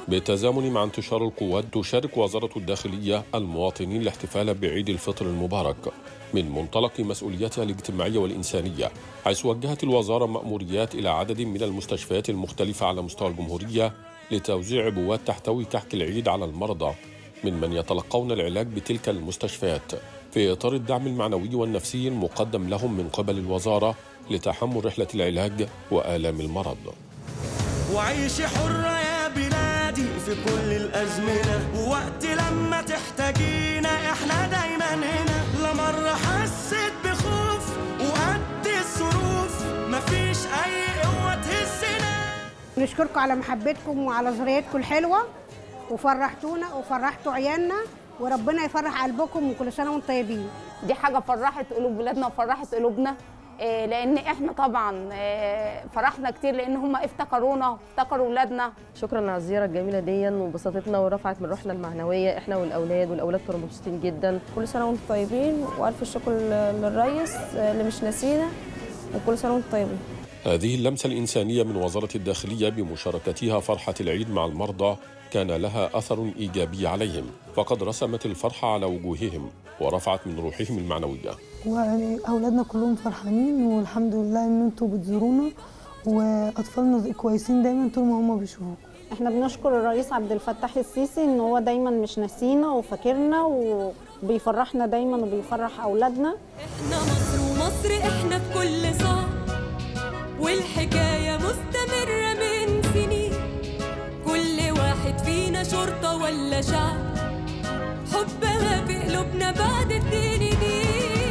بالتزامن مع انتشار القوات تشارك وزارة الداخلية المواطنين الاحتفال بعيد الفطر المبارك من منطلق مسؤولياتها الاجتماعية والإنسانية، حيث وجهت الوزارة مأموريات إلى عدد من المستشفيات المختلفة على مستوى الجمهورية لتوزيع عبوات تحتوي كحك العيد على المرضى ممن يتلقون العلاج بتلك المستشفيات، في إطار الدعم المعنوي والنفسي المقدم لهم من قبل الوزارة لتحمل رحلة العلاج وآلام المرض. وعيشي حرة يا بلادي في كل الأزمنة، ووقت لما تحتاجينا احنا دايما هنا. لا مرة حسيت بخوف وقد الظروف مفيش أي قوة تهزنا. نشكركم على محبتكم وعلى ذريتكم الحلوة، وفرحتونا وفرحتوا عيالنا، وربنا يفرح قلبكم وكل سنة وانتم طيبين. دي حاجة فرحت قلوب ولادنا وفرحت قلوبنا، لان احنا طبعا فرحنا كتير لان هم افتكرونا وافتكروا ولادنا. شكرا على الزياره الجميله دي وبسطتنا ورفعت من روحنا المعنويه احنا والاولاد، والاولاد كانوا مبسوطين جدا. كل سنه وانتم طيبين، والف شكر للرئيس اللي مش ناسينا، وكل سنه وانتم طيبين. هذه اللمسة الإنسانية من وزارة الداخلية بمشاركتها فرحة العيد مع المرضى كان لها أثر إيجابي عليهم، فقد رسمت الفرحة على وجوههم ورفعت من روحهم المعنوية. وأولادنا كلهم فرحانين والحمد لله إن أنتوا بتزورونا، وأطفالنا كويسين دايما طول ما هم بيشوفوكم. احنا بنشكر الرئيس عبد الفتاح السيسي إن هو دايما مش ناسينا وفاكرنا وبيفرحنا دايما وبيفرح أولادنا. احنا مصر ومصر احنا في كل صعب، والحكاية مستمرة من سنين. كل واحد فينا شرطة ولا شعب، حبها في قلوبنا بعد الدين دي.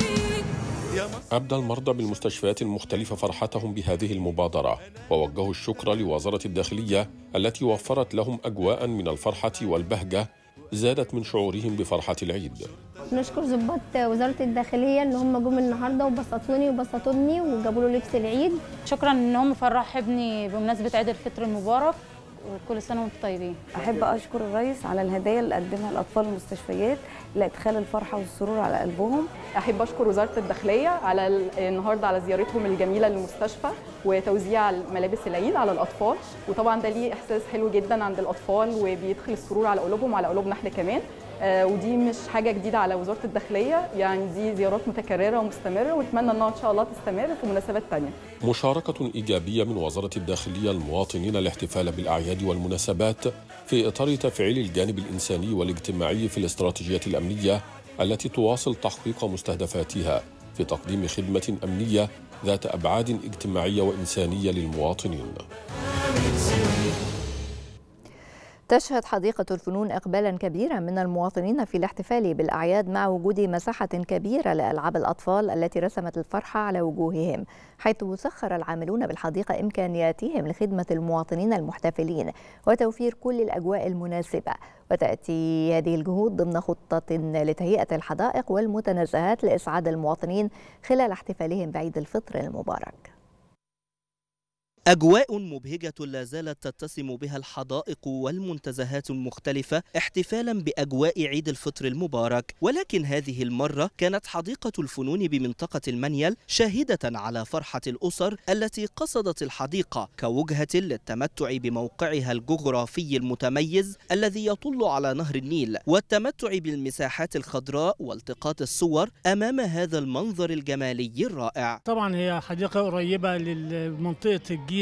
أبدى المرضى بالمستشفيات المختلفة فرحتهم بهذه المبادرة، ووجهوا الشكر لوزارة الداخلية التي وفرت لهم أجواء من الفرحة والبهجة زادت من شعورهم بفرحة العيد. نشكر ضباط وزارة الداخلية اللي هم جم النهارده وبسطوني وبسطوني وجابوا له لبس العيد. شكرا ان هم فرحوا ابني بمناسبة عيد الفطر المبارك، وكل سنة وانتم طيبين. أحب أشكر الرئيس على الهدايا اللي قدمها لأطفال المستشفيات لإدخال الفرحة والسرور على قلبهم. أحب أشكر وزارة الداخلية على النهارده على زيارتهم الجميلة للمستشفى وتوزيع ملابس العيد على الأطفال، وطبعا ده ليه إحساس حلو جدا عند الأطفال وبيدخل السرور على قلوبهم وعلى قلوبنا احنا كمان. ودي مش حاجة جديدة على وزارة الداخلية، يعني دي زيارات متكررة ومستمرة، ونتمنى أنها إن شاء الله تستمر في مناسبات تانية. مشاركة إيجابية من وزارة الداخلية المواطنين الاحتفال بالأعياد والمناسبات في إطار تفعيل الجانب الإنساني والاجتماعي في الاستراتيجية الأمنية التي تواصل تحقيق مستهدفاتها في تقديم خدمة أمنية ذات أبعاد اجتماعية وإنسانية للمواطنين. تشهد حديقة الفنون إقبالا كبيرا من المواطنين في الاحتفال بالأعياد مع وجود مساحة كبيرة لألعاب الأطفال التي رسمت الفرحة على وجوههم، حيث سخر العاملون بالحديقة إمكانياتهم لخدمة المواطنين المحتفلين وتوفير كل الأجواء المناسبة. وتأتي هذه الجهود ضمن خطة لتهيئة الحدائق والمتنزهات لإسعاد المواطنين خلال احتفالهم بعيد الفطر المبارك. أجواء مبهجة لا زالت تتسم بها الحدائق والمنتزهات المختلفة احتفالا بأجواء عيد الفطر المبارك، ولكن هذه المرة كانت حديقة الفنون بمنطقة المنيل شاهدة على فرحة الأسر التي قصدت الحديقة كوجهة للتمتع بموقعها الجغرافي المتميز الذي يطل على نهر النيل، والتمتع بالمساحات الخضراء والتقاط الصور أمام هذا المنظر الجمالي الرائع. طبعا هي حديقة قريبة لمنطقة الجيزة،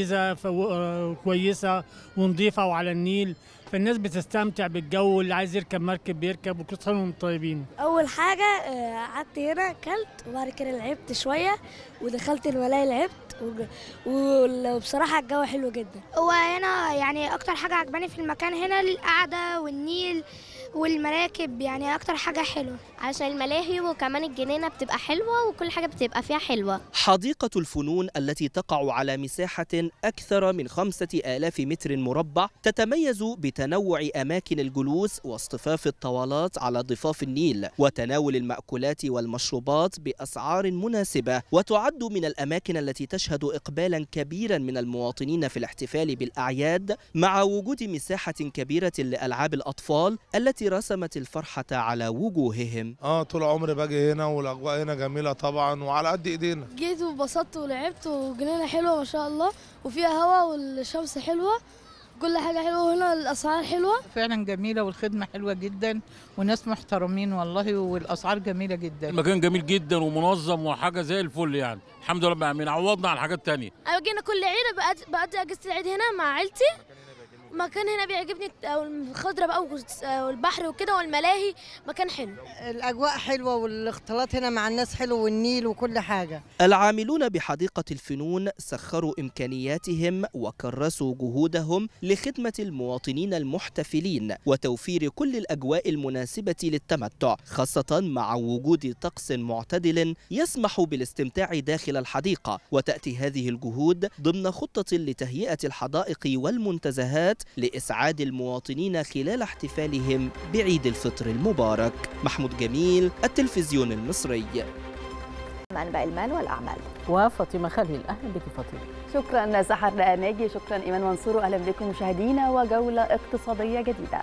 كويسة ونظيفة وعلى النيل، فالناس بتستمتع بالجو، اللي عايز يركب مركب بيركب، وكل سنة وانتم طيبين. أول حاجة قعدت هنا أكلت، وبعد كده لعبت شوية ودخلت الملاهي لعبت، وبصراحة الجو حلو جدا. هو هنا يعني أكتر حاجة عجباني في المكان هنا القعدة والنيل والمراكب، يعني أكتر حاجة حلوة عشان الملاهي وكمان الجنينة بتبقى حلوة وكل حاجة بتبقى فيها حلوة. حديقة الفنون التي تقع على مساحة أكثر من خمسة آلاف متر مربع تتميز بتنوع أماكن الجلوس واصطفاف الطاولات على ضفاف النيل وتناول المأكولات والمشروبات بأسعار مناسبة، وتعد من الأماكن التي تشهد إقبالا كبيرا من المواطنين في الاحتفال بالأعياد مع وجود مساحة كبيرة لألعاب الأطفال التي رسمت الفرحة على وجوههم. اه طول عمري باجي هنا والاجواء هنا جميله طبعا وعلى قد ايدينا. جيت وبسطت ولعبت وجنينه حلوه ما شاء الله، وفيها هواء والشمس حلوه كل حاجة حلوة هنا، الأسعار حلوة فعلا جميلة والخدمة حلوة جدا وناس محترمين والله والأسعار جميلة جدا. المكان جميل جدا ومنظم وحاجة زي الفل يعني، الحمد لله رب العالمين، عوضنا على حاجات تانية. أنا جينا كل عيد بقضي أجازة العيد هنا مع عيلتي. مكان هنا بيعجبني الخضرة بقى والبحر وكده والملاهي، مكان حلو. الأجواء حلوة والاختلاط هنا مع الناس حلو والنيل وكل حاجة. العاملون بحديقة الفنون سخروا إمكانياتهم وكرسوا جهودهم لخدمة المواطنين المحتفلين وتوفير كل الأجواء المناسبة للتمتع، خاصة مع وجود طقس معتدل يسمح بالاستمتاع داخل الحديقة. وتأتي هذه الجهود ضمن خطة لتهيئة الحدائق والمنتزهات لإسعاد المواطنين خلال احتفالهم بعيد الفطر المبارك. محمود جميل، التلفزيون المصري. أنباء المال والأعمال وفاطمة خليل. أهلا بك فاطمة. شكرا سحر ناجي، شكرا إيمان منصور، وأهلا بكم مشاهدينا وجولة اقتصادية جديدة.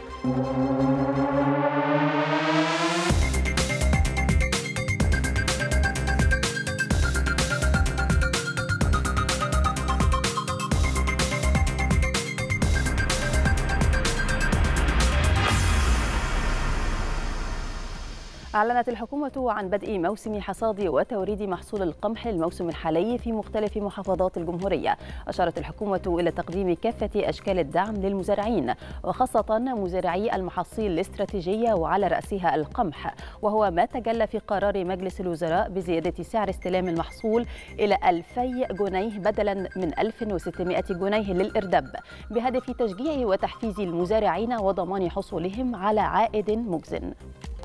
أعلنت الحكومة عن بدء موسم حصاد وتوريد محصول القمح الموسم الحالي في مختلف محافظات الجمهورية. أشارت الحكومة إلى تقديم كافة أشكال الدعم للمزارعين وخاصة مزارعي المحاصيل الاستراتيجية وعلى رأسها القمح، وهو ما تجلى في قرار مجلس الوزراء بزيادة سعر استلام المحصول إلى ألفي جنيه بدلا من ألف وستمائة جنيه للإردب، بهدف تشجيع وتحفيز المزارعين وضمان حصولهم على عائد مجزٍ.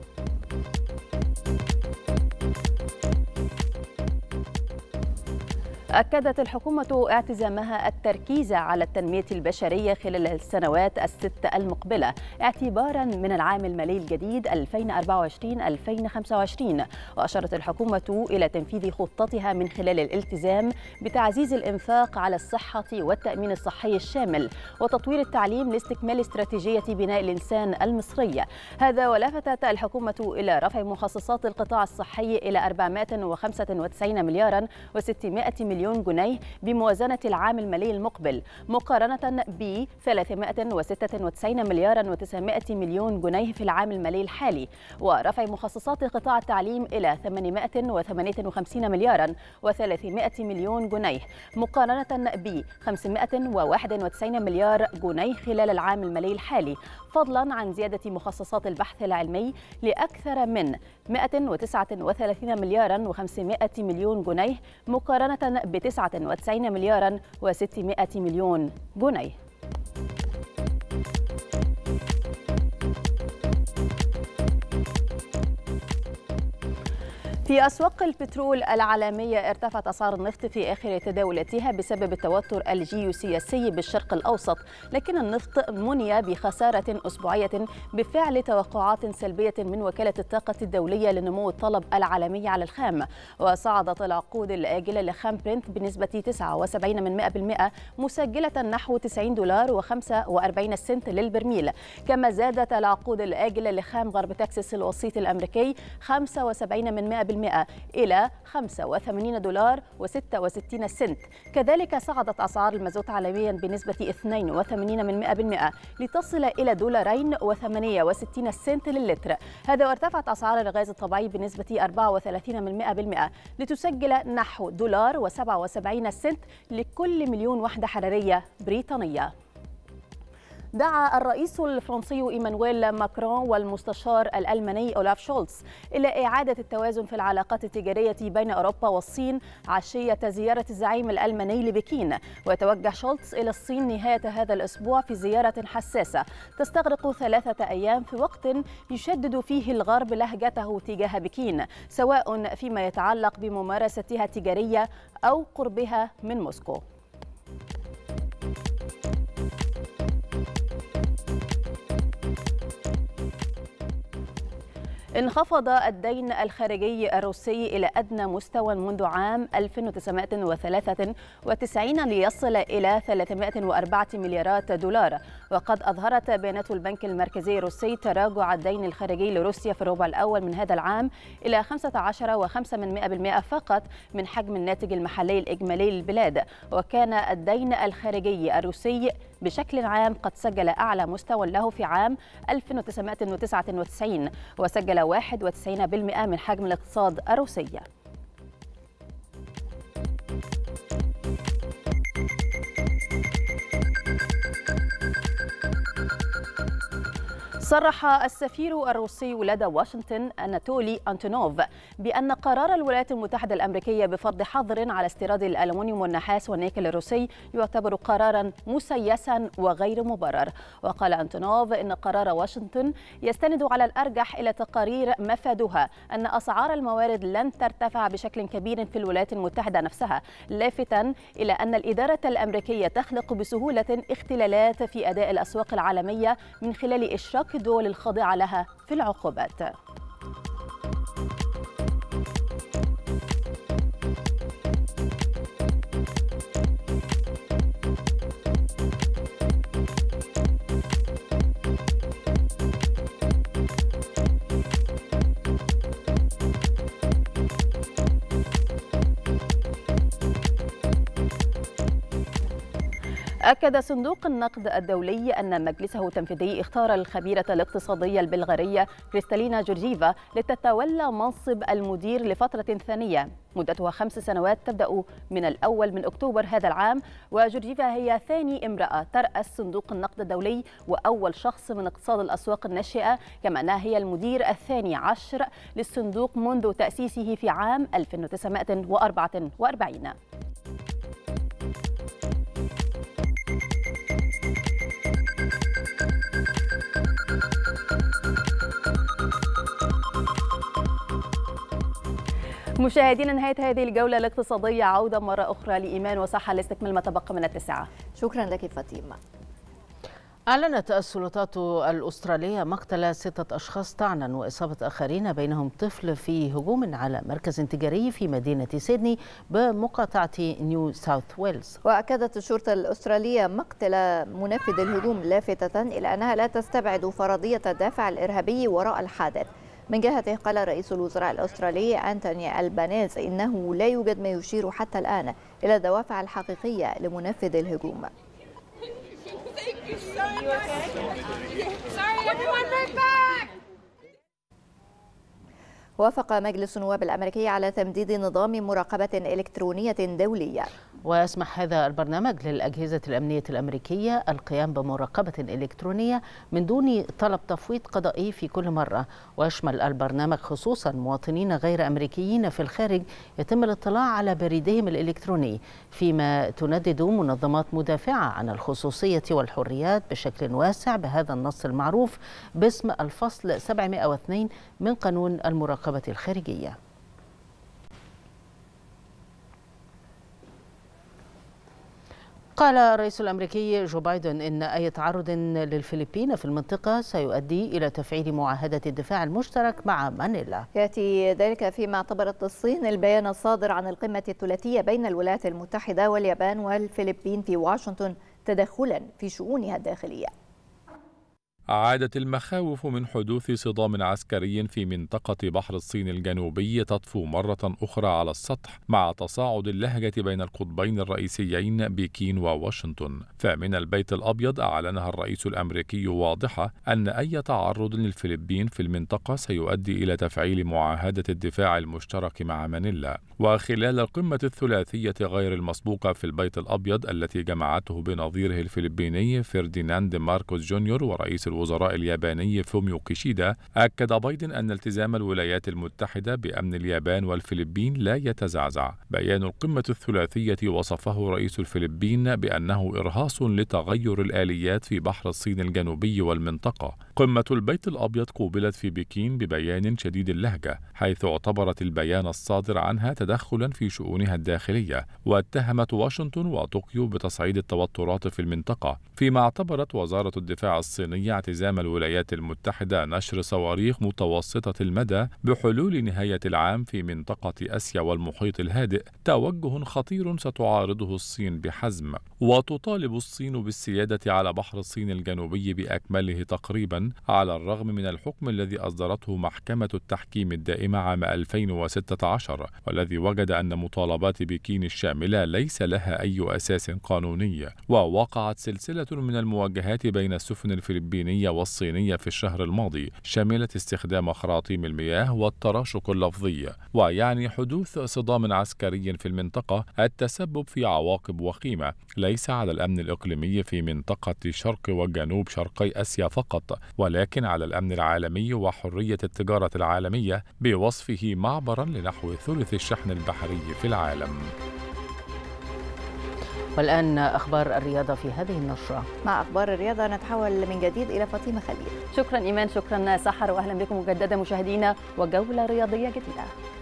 أكدت الحكومة اعتزامها التركيز على التنمية البشرية خلال السنوات الست المقبلة اعتبارا من العام المالي الجديد ألفين وأربعة وعشرين ألفين وخمسة وعشرين. وأشارت الحكومة إلى تنفيذ خطتها من خلال الالتزام بتعزيز الإنفاق على الصحة والتأمين الصحي الشامل وتطوير التعليم لاستكمال استراتيجية بناء الإنسان المصرية. هذا ولفتت الحكومة إلى رفع مخصصات القطاع الصحي إلى أربعمائة وخمسة وتسعين مليارا وستمائة مليون جنيه بموازنة العام المالي المقبل، مقارنة ب ثلاثمائة وستة وتسعين مليارا وتسعمائة مليون جنيه في العام المالي الحالي، ورفع مخصصات قطاع التعليم إلى ثمانمائة وثمانية وخمسين مليارا وثلاثمائة مليون جنيه، مقارنة ب خمسمائة وواحد وتسعين مليار جنيه خلال العام المالي الحالي، فضلا عن زيادة مخصصات البحث العلمي لأكثر من مائة وتسعة وثلاثين مليارا وخمسمائة مليون جنيه، مقارنة ب تسعة وتسعين مليارا وستمائة مليون جنيه. في أسواق البترول العالمية ارتفعت أسعار النفط في آخر تداولاتها بسبب التوتر الجيوسياسي بالشرق الأوسط، لكن النفط مني بخسارة أسبوعية بفعل توقعات سلبية من وكالة الطاقة الدولية لنمو الطلب العالمي على الخام. وصعدت العقود الآجلة لخام برنت بنسبة تسعة وسبعين من مئة بالمئة مسجلة نحو تسعين دولار وخمسة وأربعين سنت للبرميل، كما زادت العقود الآجلة لخام غرب تكساس الوسيط الأمريكي خمسة وسبعين من مئة بالمئة إلى خمسة وثمانين دولار وستة وستين سنت. كذلك صعدت أسعار المازوت عالميا بنسبة اثنين وثمانين من مئة بالمئة لتصل إلى دولارين وثمانية وستين سنت للتر. هذا وارتفعت أسعار الغاز الطبيعي بنسبة أربعة وثلاثين من مئة بالمئة لتسجل نحو دولار وسبعة وسبعين سنت لكل مليون وحدة حرارية بريطانية. دعا الرئيس الفرنسي إيمانويل ماكرون والمستشار الألماني أولاف شولتز إلى إعادة التوازن في العلاقات التجارية بين أوروبا والصين عشية زيارة الزعيم الألماني لبكين. ويتوجه شولتز إلى الصين نهاية هذا الأسبوع في زيارة حساسة تستغرق ثلاثة أيام، في وقت يشدد فيه الغرب لهجته تجاه بكين، سواء فيما يتعلق بممارستها التجارية أو قربها من موسكو. انخفض الدين الخارجي الروسي إلى أدنى مستوى منذ عام ألف وتسعمائة وثلاثة وتسعين ليصل إلى ثلاثمائة وأربعة مليارات دولار. وقد أظهرت بيانات البنك المركزي الروسي تراجع الدين الخارجي لروسيا في الربع الأول من هذا العام إلى خمسة عشر وخمسة من مئة بالمئة فقط من حجم الناتج المحلي الإجمالي للبلاد. وكان الدين الخارجي الروسي بشكل عام قد سجل أعلى مستوى له في عام ألف وتسعمائة وتسعة وتسعين وسجل واحد وتسعين بالمئة من حجم الاقتصاد الروسي. صرح السفير الروسي لدى واشنطن أناتولي أنتونوف بأن قرار الولايات المتحدة الأمريكية بفرض حظر على استيراد الألمنيوم والنحاس والنيكل الروسي يعتبر قرارا مسيسا وغير مبرر. وقال أنتونوف إن قرار واشنطن يستند على الأرجح إلى تقارير مفادها أن أسعار الموارد لن ترتفع بشكل كبير في الولايات المتحدة نفسها، لافتا إلى أن الإدارة الأمريكية تخلق بسهولة اختلالات في أداء الأسواق العالمية من خلال إشراك الدول الخاضعة لها في العقوبات. أكد صندوق النقد الدولي أن مجلسه التنفيذي اختار الخبيرة الاقتصادية البلغارية كريستالينا جورجيفا لتتولى منصب المدير لفترة ثانية مدتها خمس سنوات تبدأ من الأول من أكتوبر هذا العام. وجورجيفا هي ثاني امرأة ترأس صندوق النقد الدولي وأول شخص من اقتصاد الأسواق الناشئة، كما أنها هي المدير الثاني عشر للصندوق منذ تأسيسه في عام ألف وتسعمائة وأربعة وأربعين. مشاهدينا، نهاية هذه الجولة الاقتصادية. عودة مرة أخرى لإيمان وصحة لاستكمال ما تبقى من التسعة. شكرا لك فاطمة. أعلنت السلطات الأسترالية مقتل ستة أشخاص طعنا وإصابة آخرين بينهم طفل في هجوم على مركز تجاري في مدينة سيدني بمقاطعة نيو ساوث ويلز. وأكدت الشرطة الأسترالية مقتل منفذ الهجوم، لافتة إلى أنها لا تستبعد فرضية الدافع الإرهابي وراء الحادث. من جهته قال رئيس الوزراء الأسترالي أنتوني ألبانيز إنه لا يوجد ما يشير حتى الآن إلى الدوافع الحقيقية لمنفذ الهجوم. وافق مجلس النواب الأمريكي على تمديد نظام مراقبة إلكترونية دولية. ويسمح هذا البرنامج للأجهزة الأمنية الأمريكية القيام بمراقبة إلكترونية من دون طلب تفويض قضائي في كل مرة. ويشمل البرنامج خصوصا مواطنين غير أمريكيين في الخارج يتم الاطلاع على بريدهم الإلكتروني، فيما تندد منظمات مدافعة عن الخصوصية والحريات بشكل واسع بهذا النص المعروف باسم الفصل سبعمائة واثنين من قانون المراقبة الخارجية. قال الرئيس الأمريكي جو بايدن إن أي تعرض للفلبين في المنطقة سيؤدي إلى تفعيل معاهدة الدفاع المشترك مع مانيلا. يأتي ذلك فيما اعتبرت الصين البيان الصادر عن القمة الثلاثية بين الولايات المتحدة واليابان والفلبين في واشنطن تدخلا في شؤونها الداخلية. عادت المخاوف من حدوث صدام عسكري في منطقة بحر الصين الجنوبي تطفو مرة أخرى على السطح مع تصاعد اللهجة بين القطبين الرئيسيين بكين وواشنطن. فمن البيت الأبيض أعلنها الرئيس الأمريكي واضحة أن أي تعرض للفلبين في المنطقة سيؤدي إلى تفعيل معاهدة الدفاع المشترك مع مانيلا. وخلال القمة الثلاثية غير المسبوقة في البيت الأبيض التي جمعته بنظيره الفلبيني فرديناند ماركوس جونيور ورئيس الوزراء الياباني فوميو كيشيدا، أكد بايدن أن التزام الولايات المتحدة بأمن اليابان والفلبين لا يتزعزع. بيان القمة الثلاثية وصفه رئيس الفلبين بأنه إرهاص لتغير الآليات في بحر الصين الجنوبي والمنطقة. قمة البيت الأبيض قوبلت في بكين ببيان شديد اللهجة، حيث اعتبرت البيان الصادر عنها تدخلا في شؤونها الداخلية، واتهمت واشنطن وطوكيو بتصعيد التوترات في المنطقة، فيما اعتبرت وزارة الدفاع الصينية التزام الولايات المتحدة نشر صواريخ متوسطة المدى بحلول نهاية العام في منطقة آسيا والمحيط الهادئ توجه خطير ستعارضه الصين بحزم. وتطالب الصين بالسيادة على بحر الصين الجنوبي بأكمله تقريبا، على الرغم من الحكم الذي أصدرته محكمة التحكيم الدائمة عام ألفين وستة عشر، والذي وجد أن مطالبات بكين الشاملة ليس لها أي أساس قانوني. ووقعت سلسلة من المواجهات بين السفن الفلبينية والصينية في الشهر الماضي، شملت استخدام خراطيم المياه والتراشق اللفظي، ويعني حدوث صدام عسكري في المنطقة التسبب في عواقب وخيمة ليس على الأمن الإقليمي في منطقة شرق وجنوب شرقي آسيا فقط، ولكن على الأمن العالمي وحرية التجارة العالمية بوصفه معبرا لنحو ثلث الشحن البحري في العالم. والآن أخبار الرياضة في هذه النشرة. مع أخبار الرياضة نتحول من جديد إلى فاطمة خليل. شكرا إيمان، شكرا سحر، وأهلا بكم مجددا مشاهدينا وجولة رياضية جديدة.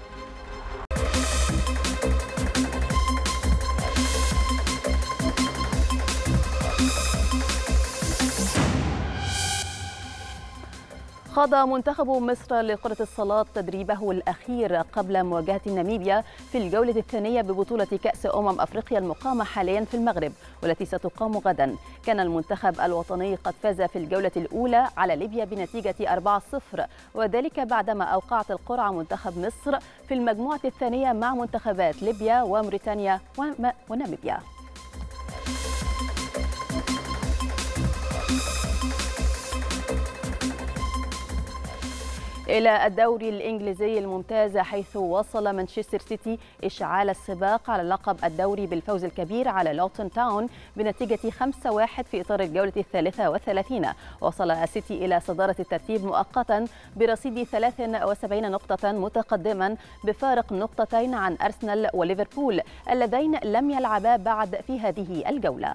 خاض منتخب مصر لكرة الصالات تدريبه الأخير قبل مواجهة ناميبيا في الجولة الثانية ببطولة كأس أمم أفريقيا المقامة حاليا في المغرب والتي ستقام غدا. كان المنتخب الوطني قد فاز في الجولة الأولى على ليبيا بنتيجة أربعة صفر، وذلك بعدما أوقعت القرعة منتخب مصر في المجموعة الثانية مع منتخبات ليبيا وموريتانيا وناميبيا. إلى الدوري الإنجليزي الممتاز، حيث وصل مانشستر سيتي إشعال السباق على لقب الدوري بالفوز الكبير على لوتون تاون بنتيجة خمسة واحد في إطار الجولة الثالثة والثلاثين. وصل السيتي إلى صدارة الترتيب مؤقتا برصيد ثلاث وسبعين نقطة، متقدما بفارق نقطتين عن أرسنال وليفربول اللذين لم يلعبا بعد في هذه الجولة.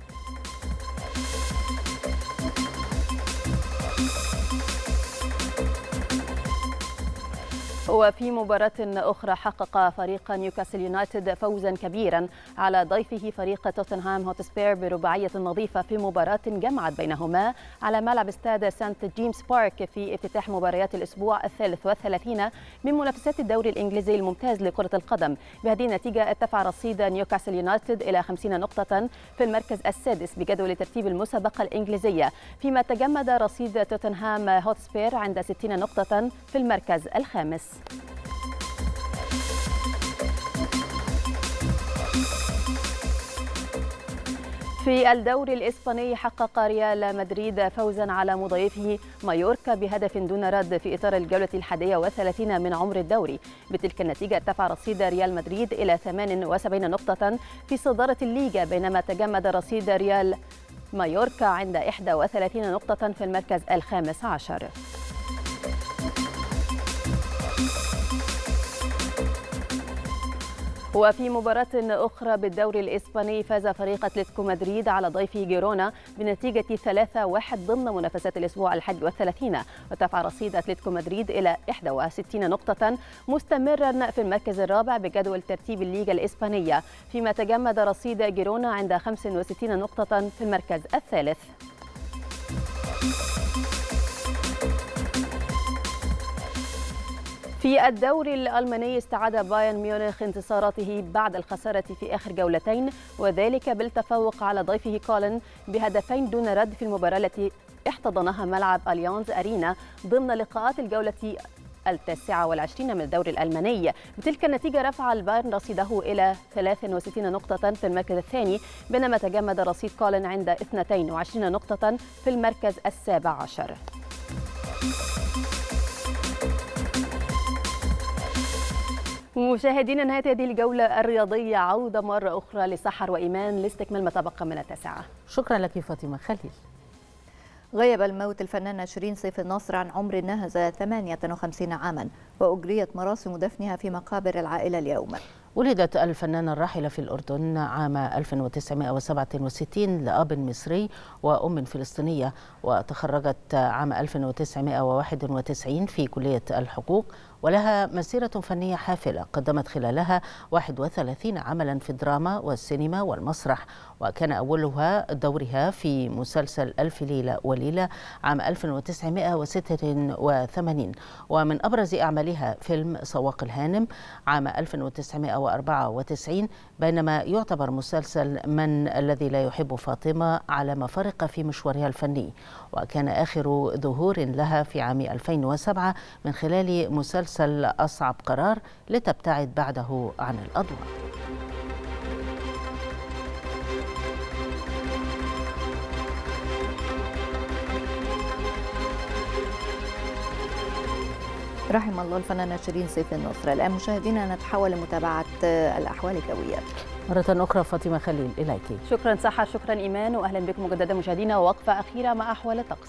وفي مباراة أخرى حقق فريق نيوكاسل يونايتد فوزا كبيرا على ضيفه فريق توتنهام هوتسبير برباعية نظيفة في مباراة جمعت بينهما على ملعب استاد سانت جيمس بارك في افتتاح مباريات الأسبوع الثالث والثلاثين من منافسات الدوري الإنجليزي الممتاز لكرة القدم. بهذه النتيجة ارتفع رصيد نيوكاسل يونايتد إلى خمسين نقطة في المركز السادس بجدول ترتيب المسابقة الإنجليزية، فيما تجمد رصيد توتنهام هوتسبير عند ستين نقطة في المركز الخامس. في الدوري الإسباني حقق ريال مدريد فوزا على مضيفه مايوركا بهدف دون رد في إطار الجولة الحادية والثلاثين من عمر الدوري. بتلك النتيجة ارتفع رصيد ريال مدريد إلى ثمان وسبعين نقطة في صدارة الليغا، بينما تجمد رصيد ريال مايوركا عند إحدى وثلاثين نقطة في المركز الخامس عشر. وفي مباراة أخرى بالدوري الإسباني فاز فريق أتلتيكو مدريد على ضيفه جيرونا بنتيجة ثلاثة واحد ضمن منافسات الأسبوع الحادي والثلاثين، وارتفع رصيد أتلتيكو مدريد إلى إحدى وستين نقطة مستمرا في المركز الرابع بجدول ترتيب الليغا الإسبانية، فيما تجمد رصيد جيرونا عند خمس وستين نقطة في المركز الثالث. في الدوري الألماني استعاد بايرن ميونخ انتصاراته بعد الخسارة في آخر جولتين، وذلك بالتفوق على ضيفه كولن بهدفين دون رد في المباراة التي احتضنها ملعب أليانز أرينا ضمن لقاءات الجولة التاسعة والعشرين من الدوري الألماني. بتلك النتيجة رفع البايرن رصيده إلى ثلاث وستين نقطة في المركز الثاني، بينما تجمد رصيد كولن عند اثنتين وعشرين نقطة في المركز السابع عشر. مشاهدينا، نهاية هذه الجولة الرياضية عودة مرة أخرى لسحر وإيمان لاستكمال ما تبقى من التاسعة. شكرا لك فاطمة خليل. غيب الموت الفنانة شيرين سيف النصر عن عمر ناهز ثمانية وخمسين عاما، وأجريت مراسم دفنها في مقابر العائلة اليوم. ولدت الفنانة الراحلة في الأردن عام ألف وتسعمائة وسبعة وستين لأب مصري وأم فلسطينية، وتخرجت عام ألف وتسعمائة وواحد وتسعين في كلية الحقوق، ولها مسيرة فنية حافلة قدمت خلالها واحد وثلاثين عملا في الدراما والسينما والمسرح، وكان أولها دورها في مسلسل ألف ليلة وليلة عام ألف وتسعمائة وستة وثمانين، ومن أبرز أعمالها فيلم سواق الهانم عام ألف وتسعمائة وأربعة وتسعين، بينما يعتبر مسلسل من الذي لا يحب فاطمة على مفارق في مشوارها الفني، وكان آخر ظهور لها في عام ألفين وسبعة من خلال مسلسل أصعب قرار لتبتعد بعده عن الأضواء. رحم الله الفنانة شيرين سيف النصر. الآن مشاهدينا نتحول لمتابعة الأحوال الجوية مرة أخرى. فاطمة خليل إليك. شكرا سحر، شكرا إيمان، وأهلا بكم مجددا مشاهدينا، ووقفة أخيرة مع أحوال الطقس.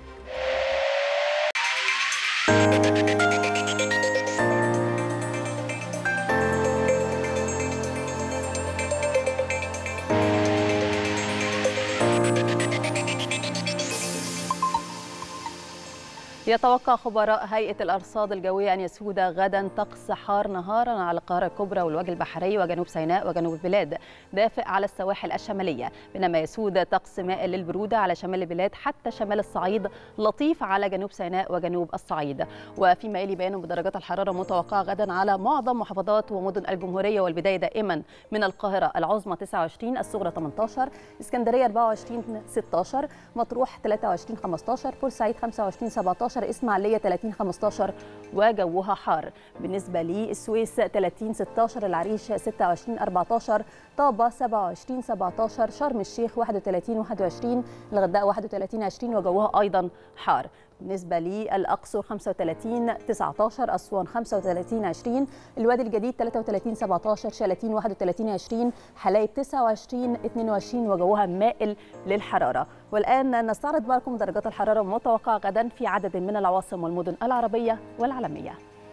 يتوقع خبراء هيئة الأرصاد الجوية أن يسود غدا طقس حار نهارا على القاهرة الكبرى والوجه البحري وجنوب سيناء وجنوب البلاد، دافئ على السواحل الشمالية، بينما يسود طقس مائل للبرودة على شمال البلاد حتى شمال الصعيد، لطيف على جنوب سيناء وجنوب الصعيد. وفيما يلي بيان بدرجات الحرارة المتوقعة غدا على معظم محافظات ومدن الجمهورية، والبداية دائما من القاهرة العظمى تسعة وعشرين، الصغرى ثمانية عشر، اسكندرية أربعة وعشرين ستة عشر، مطروح ثلاثة وعشرين خمسة عشر، بورسعيد خمسة وعشرين سبعة عشر، إسماعيلية ثلاثين خمسة عشر وجوها حار. بالنسبة للسويس ثلاثين ستة عشر، العريش ستة وعشرين أربعة عشر، طابة سبعة وعشرين سبعة عشر، شرم الشيخ واحد وثلاثين واحد وعشرين، الغردقة واحد وثلاثين عشرين وجوها أيضا حار. بالنسبة للأقصر خمسة وثلاثين تسعة عشر، أسوان خمسة وثلاثين عشرين، الوادي الجديد ثلاثة وثلاثين سبعة عشر، شلاتين واحد وثلاثين عشرين، حلايب تسعة وعشرين اثنين وعشرين وجوها مائل للحرارة. والآن نستعرض معكم درجات الحرارة المتوقعة غدا في عدد من العواصم والمدن العربية والعالمية.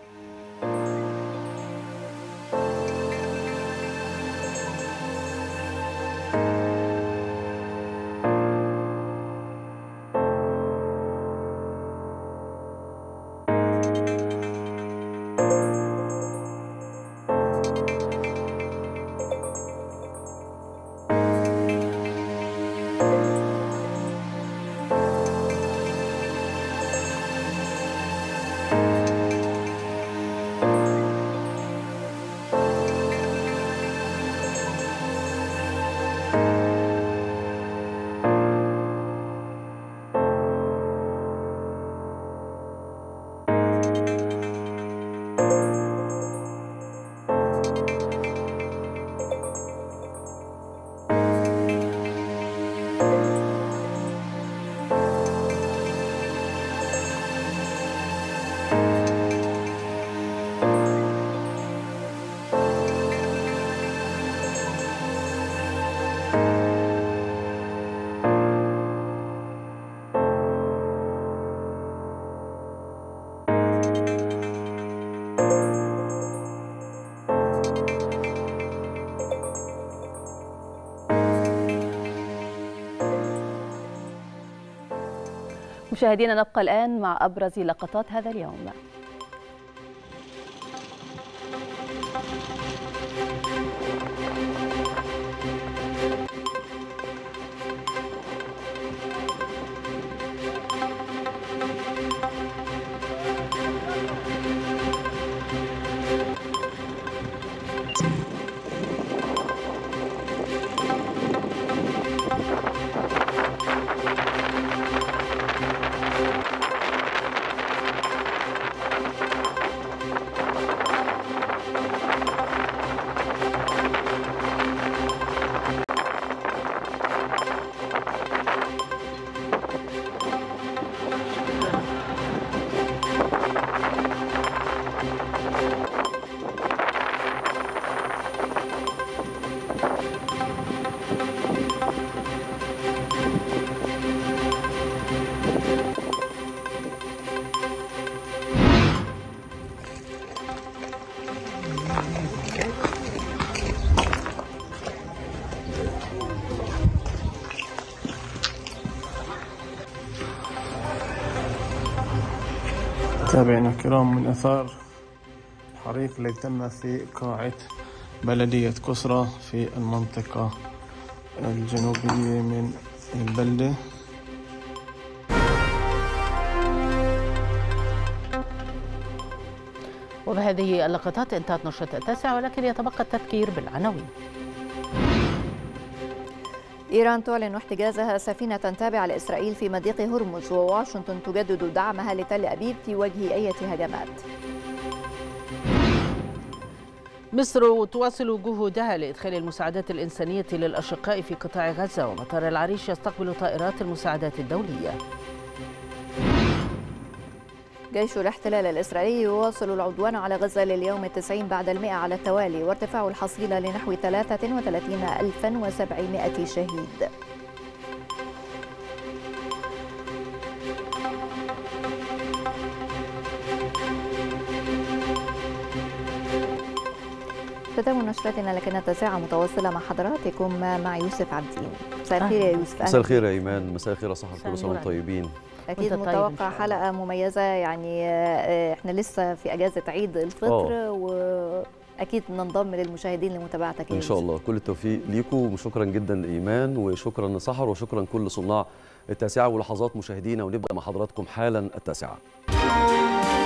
مشاهدينا نبقى الآن مع أبرز لقطات هذا اليوم. متابعينا الكرام، من آثار الحريق الذي تم في قاعة بلدية كسرى في المنطقة الجنوبية من البلدة. وبهذه اللقطات انتهت نشرة التاسعة، ولكن يتبقى التذكير بالعناوين. إيران تعلن احتجازها سفينة تابعة لإسرائيل في مضيق هرمز، وواشنطن تجدد دعمها لتل أبيب في وجه أي هجمات. مصر تواصل جهودها لإدخال المساعدات الإنسانية للأشقاء في قطاع غزة، ومطار العريش يستقبل طائرات المساعدات الدولية. جيش الاحتلال الإسرائيلي يواصل العدوان على غزة لليوم التسعين بعد المئة على التوالي، وارتفاع الحصيلة لنحو ثلاثة وثلاثين ألفا وسبعمائة شهيد. ختام نشرتنا لكن التاسعة متواصلة مع حضراتكم مع يوسف عبدين. مساء الخير يا يوسف. مساء الخير يا إيمان، مساء الخير يا صاحب، كل سنة وانتم طيبين. أكيد متوقع حلقة مميزة، يعني احنا لسه في أجازة عيد الفطر أوه. وأكيد ننضم للمشاهدين لمتابعتك إن شاء الله. كل التوفيق ليكم، وشكرا جدا إيمان، وشكرا لسحر، وشكرا كل صناع التاسعة ولحظات مشاهدينا. ونبدأ مع حضراتكم حالا التاسعة.